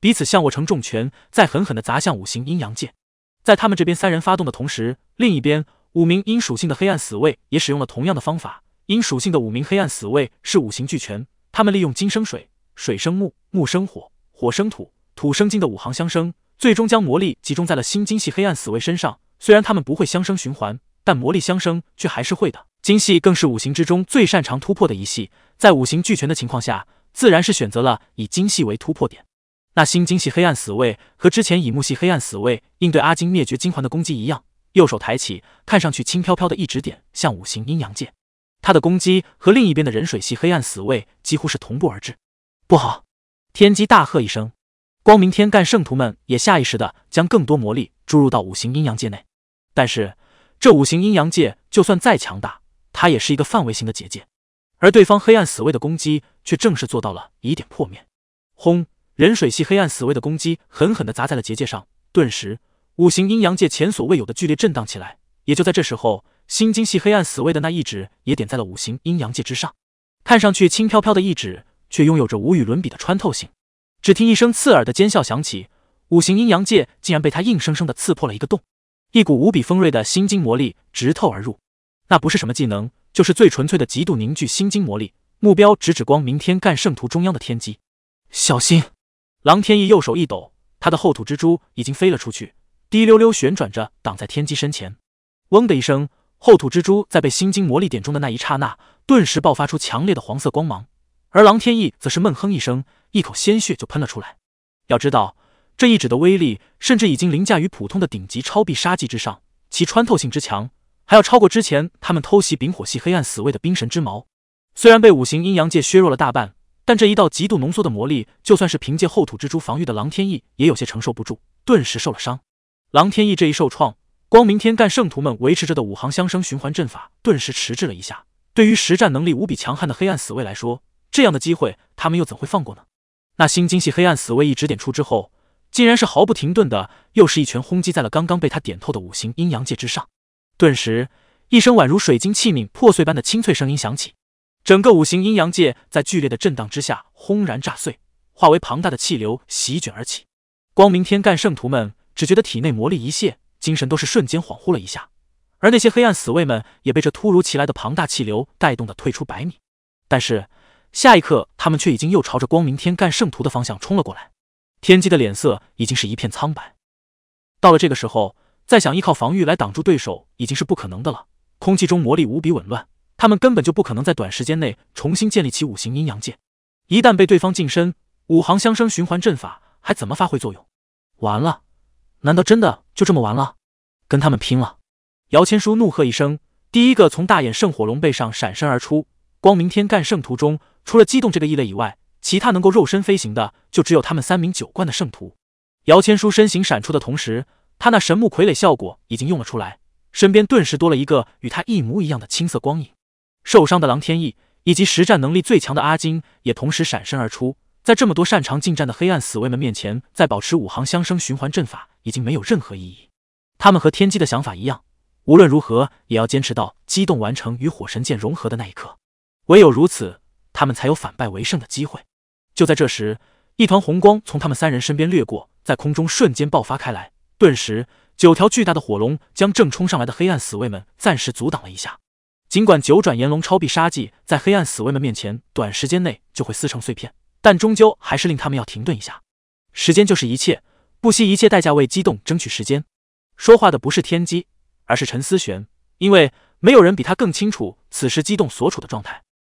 彼此相握成重拳，再狠狠地砸向五行阴阳界。在他们这边三人发动的同时，另一边5名阴属性的黑暗死卫也使用了同样的方法。阴属性的5名黑暗死卫是五行俱全，他们利用金生水、水生木、木生火、火生土、土生金的5行相生，最终将魔力集中在了新精系黑暗死卫身上。虽然他们不会相生循环，但魔力相生却还是会的。精系更是五行之中最擅长突破的一系，在五行俱全的情况下，自然是选择了以精系为突破点。那新精系黑暗死卫和之前以木系黑暗死卫应对阿金灭绝金环的攻击一样，右手抬起，看上去轻飘飘的一指点向五行阴阳界。他的攻击和另一边的人水系黑暗死卫几乎是同步而至。不好！天机大喝一声，光明天干圣徒们也下意识地将更多魔力注入到五行阴阳界内。但是这五行阴阳界就算再强大，它也是一个范围型的结界，而对方黑暗死卫的攻击却正是做到了以点破面。轰！人水系黑暗死卫的攻击狠狠地砸在了结界上，顿时五行阴阳界前所未有的剧烈震荡起来。也就在这时候，新精系黑暗死卫的那一指也点在了五行阴阳界之上，看上去轻飘飘的一指，却拥有着无与伦比的穿透性。只听一声刺耳的尖啸响起，五行阴阳界竟然被他硬生生地刺破了一个洞，一股无比锋锐的心经魔力直透而入。那不是什么技能，就是最纯粹的极度凝聚心经魔力，目标直指光明天干圣徒中央的天机。小心！狼天翼右手一抖，他的后土蜘蛛已经飞了出去，滴溜溜旋转着挡在天机身前。嗡的一声，后土蜘蛛在被心经魔力点中的那一刹那，顿时爆发出强烈的黄色光芒，而狼天翼则是闷哼一声，一口鲜血就喷了出来。要知道，这一指的威力甚至已经凌驾于普通的顶级超必杀技之上，其穿透性之强，还要超过之前他们偷袭丙火系黑暗死卫的冰神之矛。虽然被五行阴阳界削弱了大半，但这一道极度浓缩的魔力，就算是凭借后土蜘蛛防御的狼天翼也有些承受不住，顿时受了伤。狼天翼这一受创，光明天干圣徒们维持着的5行相生循环阵法顿时迟滞了一下。对于实战能力无比强悍的黑暗死卫来说，这样的机会他们又怎会放过呢？那新精系黑暗死卫一指点出之后，竟然是毫不停顿的又是一拳轰击在了刚刚被他点透的五行阴阳界之上。顿时一声宛如水晶器皿破碎般的清脆声音响起，整个五行阴阳界在剧烈的震荡之下轰然炸碎，化为庞大的气流席卷而起。光明天干圣徒们只觉得体内魔力一泄，精神都是瞬间恍惚了一下，而那些黑暗死卫们也被这突如其来的庞大气流带动的退出100米。但是下一刻，他们却已经又朝着光明天干圣徒的方向冲了过来。天机的脸色已经是一片苍白。到了这个时候，再想依靠防御来挡住对手已经是不可能的了。空气中魔力无比紊乱，他们根本就不可能在短时间内重新建立起五行阴阳界。一旦被对方近身，5行相生循环阵法还怎么发挥作用？完了，难道真的就这么完了？跟他们拼了！姚千书怒喝一声，第一个从大眼圣火龙背上闪身而出。光明天干圣徒中，除了激动这个异类以外，其他能够肉身飞行的就只有他们3名9冠的圣徒。姚千书身形闪出的同时，他那神木傀儡效果已经用了出来，身边顿时多了一个与他一模一样的青色光影。受伤的狼天翼以及实战能力最强的阿金也同时闪身而出。在这么多擅长近战的黑暗死卫们面前，再保持5行相生循环阵法已经没有任何意义。他们和天机的想法一样，无论如何也要坚持到激动完成与火神剑融合的那一刻，唯有如此，他们才有反败为胜的机会。就在这时，一团红光从他们3人身边掠过，在空中瞬间爆发开来，顿时9条巨大的火龙将正冲上来的黑暗死卫们暂时阻挡了一下。尽管9转炎龙超必杀技在黑暗死卫们面前短时间内就会撕成碎片，但终究还是令他们要停顿一下。时间就是一切，不惜一切代价为激动争取时间。说话的不是天机，而是陈思璇，因为没有人比他更清楚此时激动所处的状态。